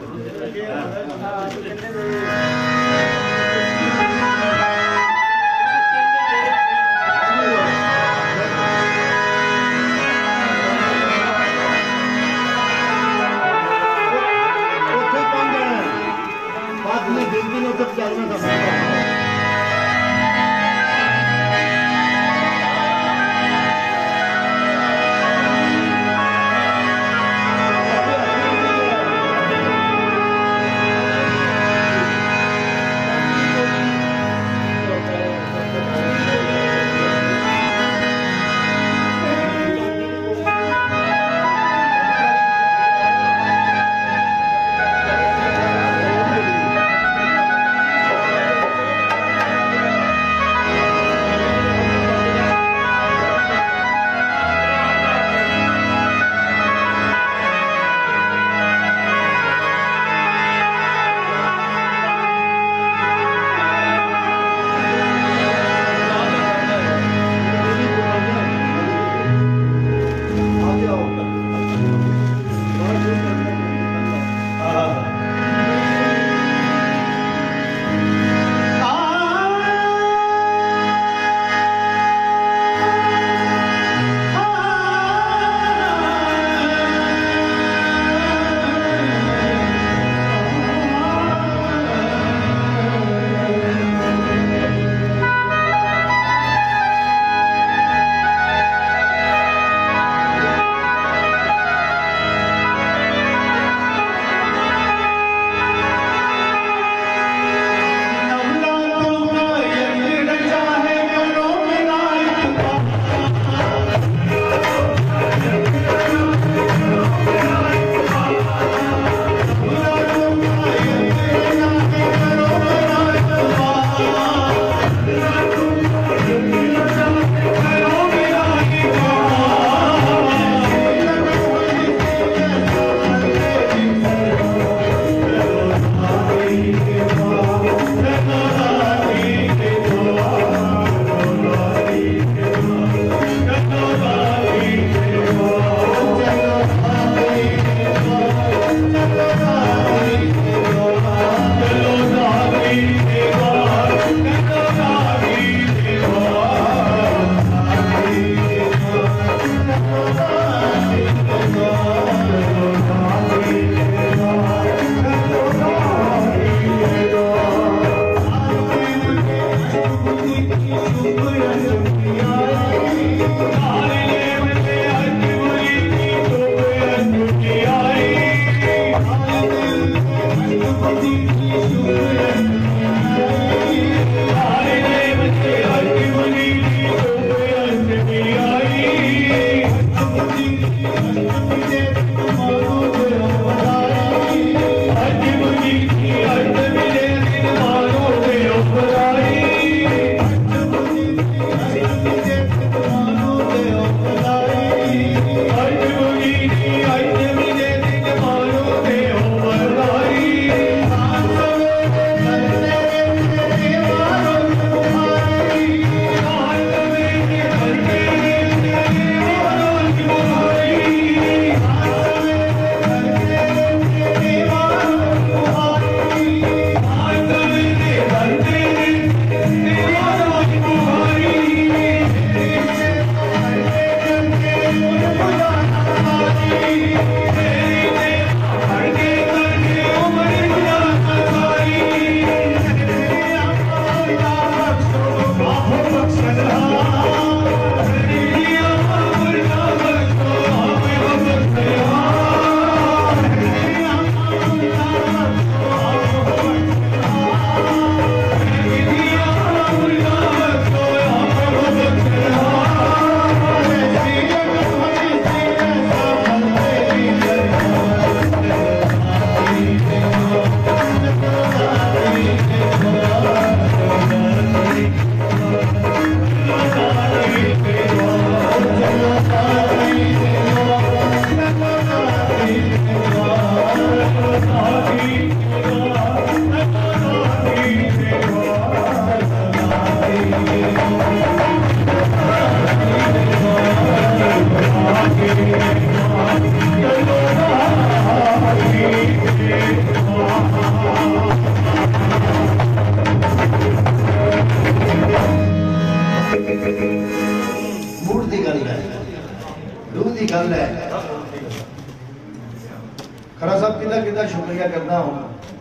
खरा साहब किदा किदा शुक्रिया करना हूँ।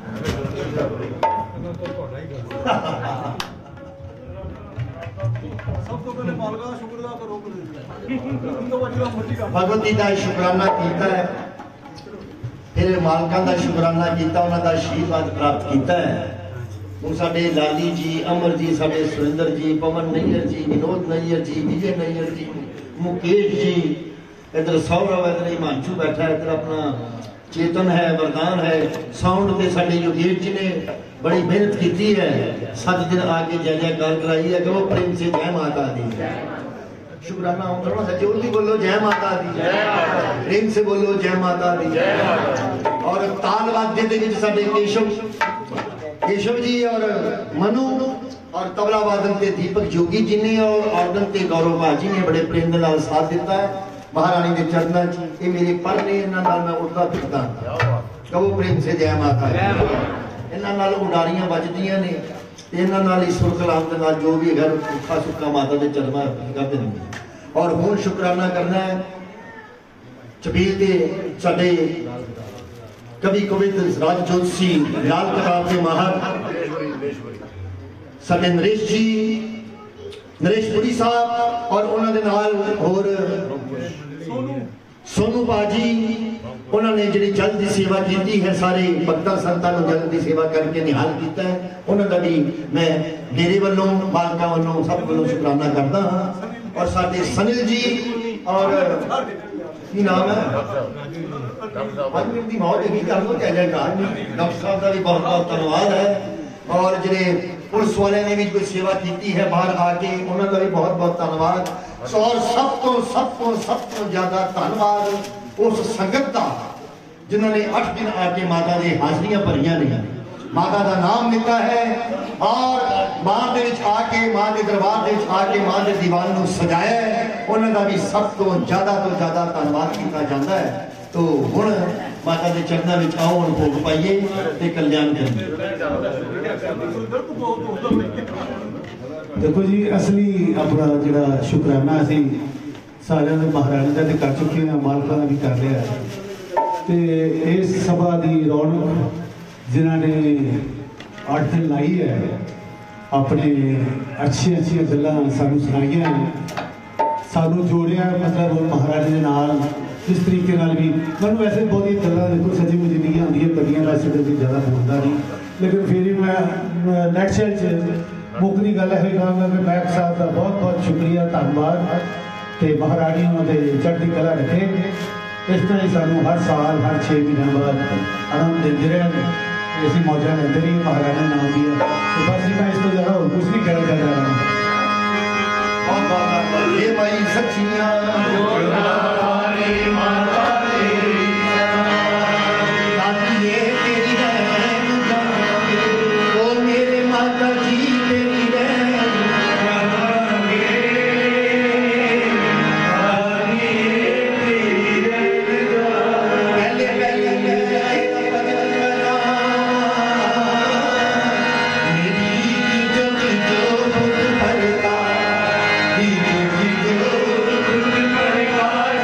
भगवती का शुकराना किया है, फिर मालकां का शुकराना किया, उन्होंने आशीर्वाद प्राप्त किया है। हूँ साडे लाली जी, अमर जी, साडे सुरेंद्र जी, पवन नैयर जी, विनोद नैयर जी, विजय नैयर जी, मुकेश जी, इधर सौरभ, इधर हिमांशु बैठा है, इधर अपना चेतन है, वरदान है, साउंड पे साडे योगेश जी ने बड़ी मेहनत की है, सात दिन आके जय जयकार कराई है। कहो प्रेम से जय माता दी। शुक्राना होगा जोर भी बोलो जय माता दी, प्रेम से बोलो जय माता दी। और ताल वाद्य दे विच साडे केशव केशव जी और मनु और तबला वादन ते दीपक जोगी जी ने और ऑर्गन ते गौरव भाजी ने बड़े प्रेम दे नाल साथ दिता है। महारानी के चरणों च ये मेरे पर ने, इन्हां नाल मैं उठदा फिरदा। कहो प्रेम से जय माता दी। इन्हां नाल उडारियां बजदियां ने, इन्हां नाल ही सुर कलाम दे नाल जो भी है भुखा सुक्का माता के चरणों करते हैं। और हुण शुकराना करना है चबील के साडे कवि कवित राज जोशी, लाल किताब के माहर साडे नरेश जी, नरेश पुरी साहब और उन्होंने नाल होर सोनू बाजी, उन्होंने जी जल की सेवा की है, सारे भक्तों संतां नूं जल की सेवा करके निहाल किया है। उन्होंने भी मैं मेरे वालों मालका वालों सब वालों शुकराना करता हाँ। और साडे सनिल जी और की नाम है की मौत भी कर दो जय जयकार। डॉक्टर साहब का भी बहुत बहुत धन्यवाद है। और जिन्हें पुलिस वाले ने भी कोई सेवा की है बाहर आके, उन्होंने भी बहुत बहुत धन्यवाद। और सब तो सब तो सब तो ज्यादा धन्यवाद उस संगत का जिन्होंने अठ दिन आके माता की हाजरियां भरिया ने, माता का नाम लिखा है और मां के विच आके मां के दरबार के विच आके मां के दीवान को सजाया है। उन्होंने भी सब तो ज्यादा तो ज्यादा धन्यवाद किया जाता है। तो हुण माता के चरणों में आओ, हुण भोग पाइए ते कल्याण करिए। देखो जी, असली अपना जिहड़ा शुकराना असीं सारिਆਂ ਦੇ महाराणी का कर चुके हैं, मालका का भी कर लिया है। तो इस सभा की रौनक जिन्होंने अठ दिन लाई है, अपने अच्छी अच्छी गल्लां सानू सुनाइयां ने, सानू जोड़िया मतलब महाराणी के नाल इस तरीके नाल भी। मैं वैसे बहुत ही गल्लां देखो सच्ची मुझे नहीं आती कदियां, वैसे तो भी ज़्यादा बोलता नहीं, लेकिन फिर भी मैं नैट शैल च मुकदी गल है कहांगा कि मैक साहब का बहुत बहुत शुक्रिया, धन्यवाद। तो महाराणी उन्होंने चढ़ती कला रखे, इस तरह ही सानू हर साल हर छे महीनों बाद आनंद देते रहे, ऐसी मौजा लेते रही महाराणी नाम दी। तो बस जी मैं इस तो ज़्यादा और कुछ नहीं कहना चाह रहा हूँ। ये माई सच्चियां Bye.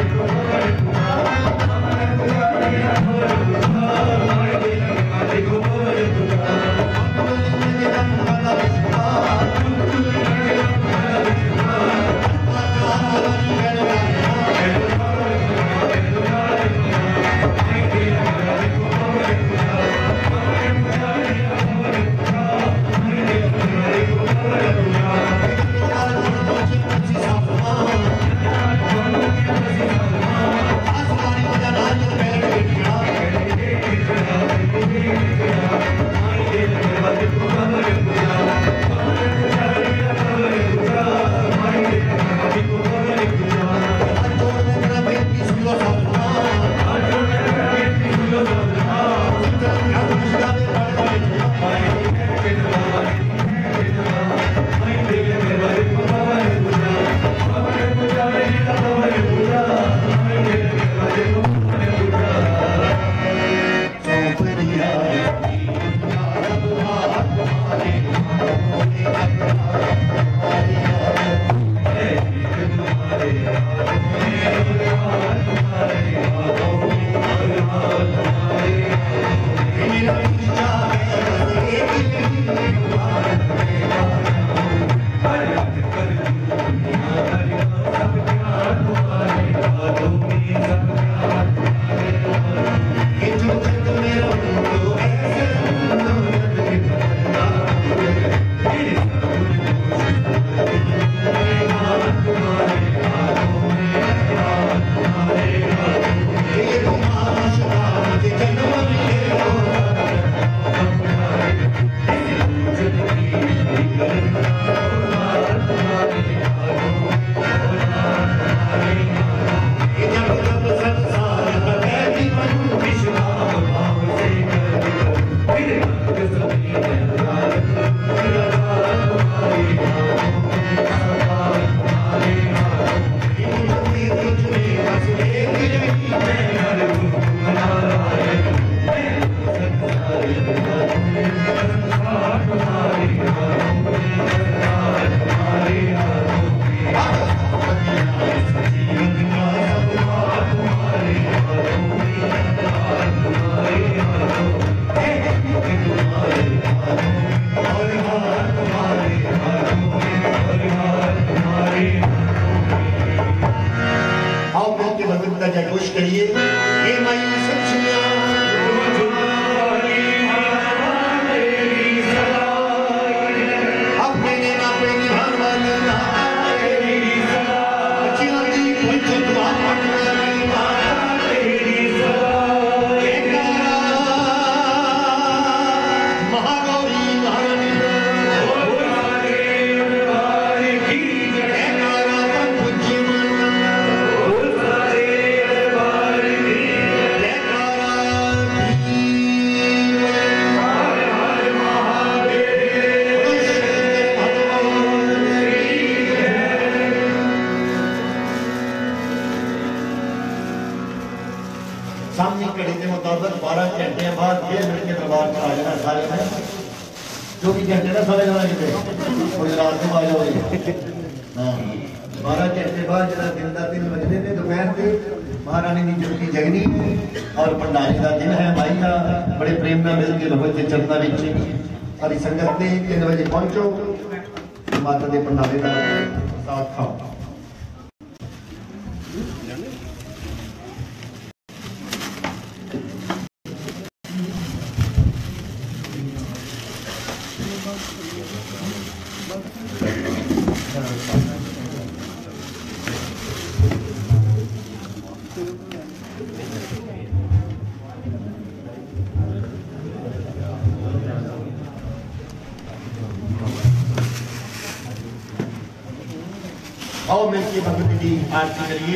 आओ मिलके भगवती की आरती करिए।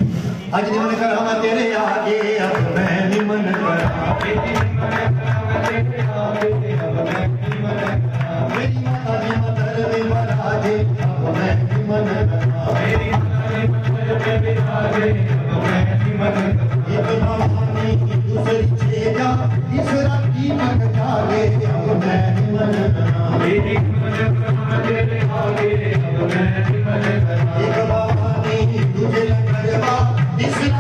अज निमन करा मैं तेरे आगे, अब मैं निमन करा मेरी माता ने मदर में बराजे, अब मैं निमन करा मेरी एक भवानी की दूसरी छेजा, तीसरा कीमत जागे, अब मैं निमन करा मेरी तेरे आगे, अब मैं निमन करा एक भवानी तुझे लगवा, तीसरा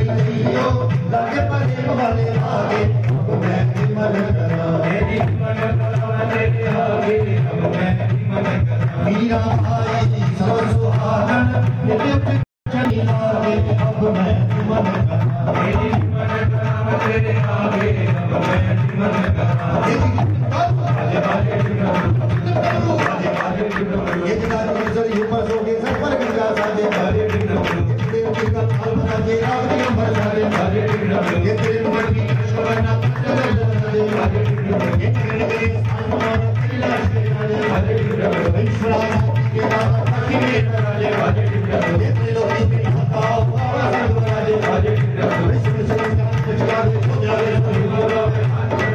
गई नहीं हो लगे परे वाले आगे अब मैं भी मन करा मेरी मन करा तेरे आगे अब मैं भी मन करा मीरा भाई सब सुहागन मेरे चली आगे अब मैं भी मन करा मेरी मन करा तेरे आगे अब मैं भी मन करा आगे आगे ये जगह नजर ये पास हो गए सब पर गंगा साधे आगे तेरे का फल बना दे आगे नंबर सारे आगे ये तेरे नंबर की शोभना आगे ये तेरे के सामान तेरा आगे विश्वास के नाम की मेरा आगे आगे ये तेरे लोग की हताओ आवाज आगे आगे विश्व से कुछ आगे हो जाए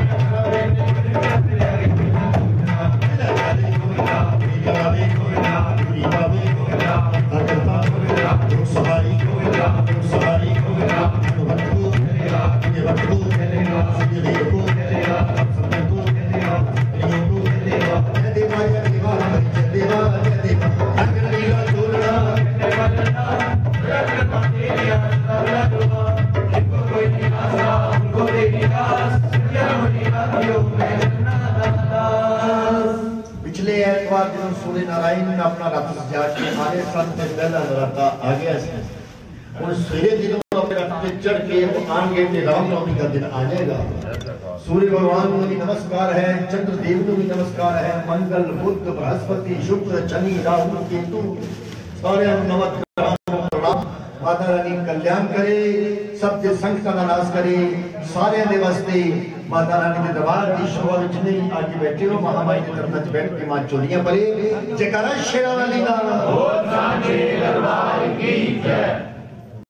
पिछले एतवार दिन सूर्य नारायण ने अपना रथ सजा के हमारे सन से पहला नराता आ गया और सवेरे दिनों अपने रथ पे चढ़ के आएंगे तो रामनवमी का दिन आ जाएगा। सूर्य भगवान को भी नमस्कार है, चंद्र देव को भी नमस्कार है, मंगल बुध बृहस्पति शुक्र शनि राहु केतु सारे नमस्कार प्रणाम। माता रानी कल्याण करे, सबके संकट का नाश करे, सारे दे वास्ते माता रानी के दरबार की शोभा विच नहीं आके बैठे हो महामाई के दरबार बैठ के मां चोलियां परे जयकारा शेरा वाली दा हो सांचे दरबार की जय।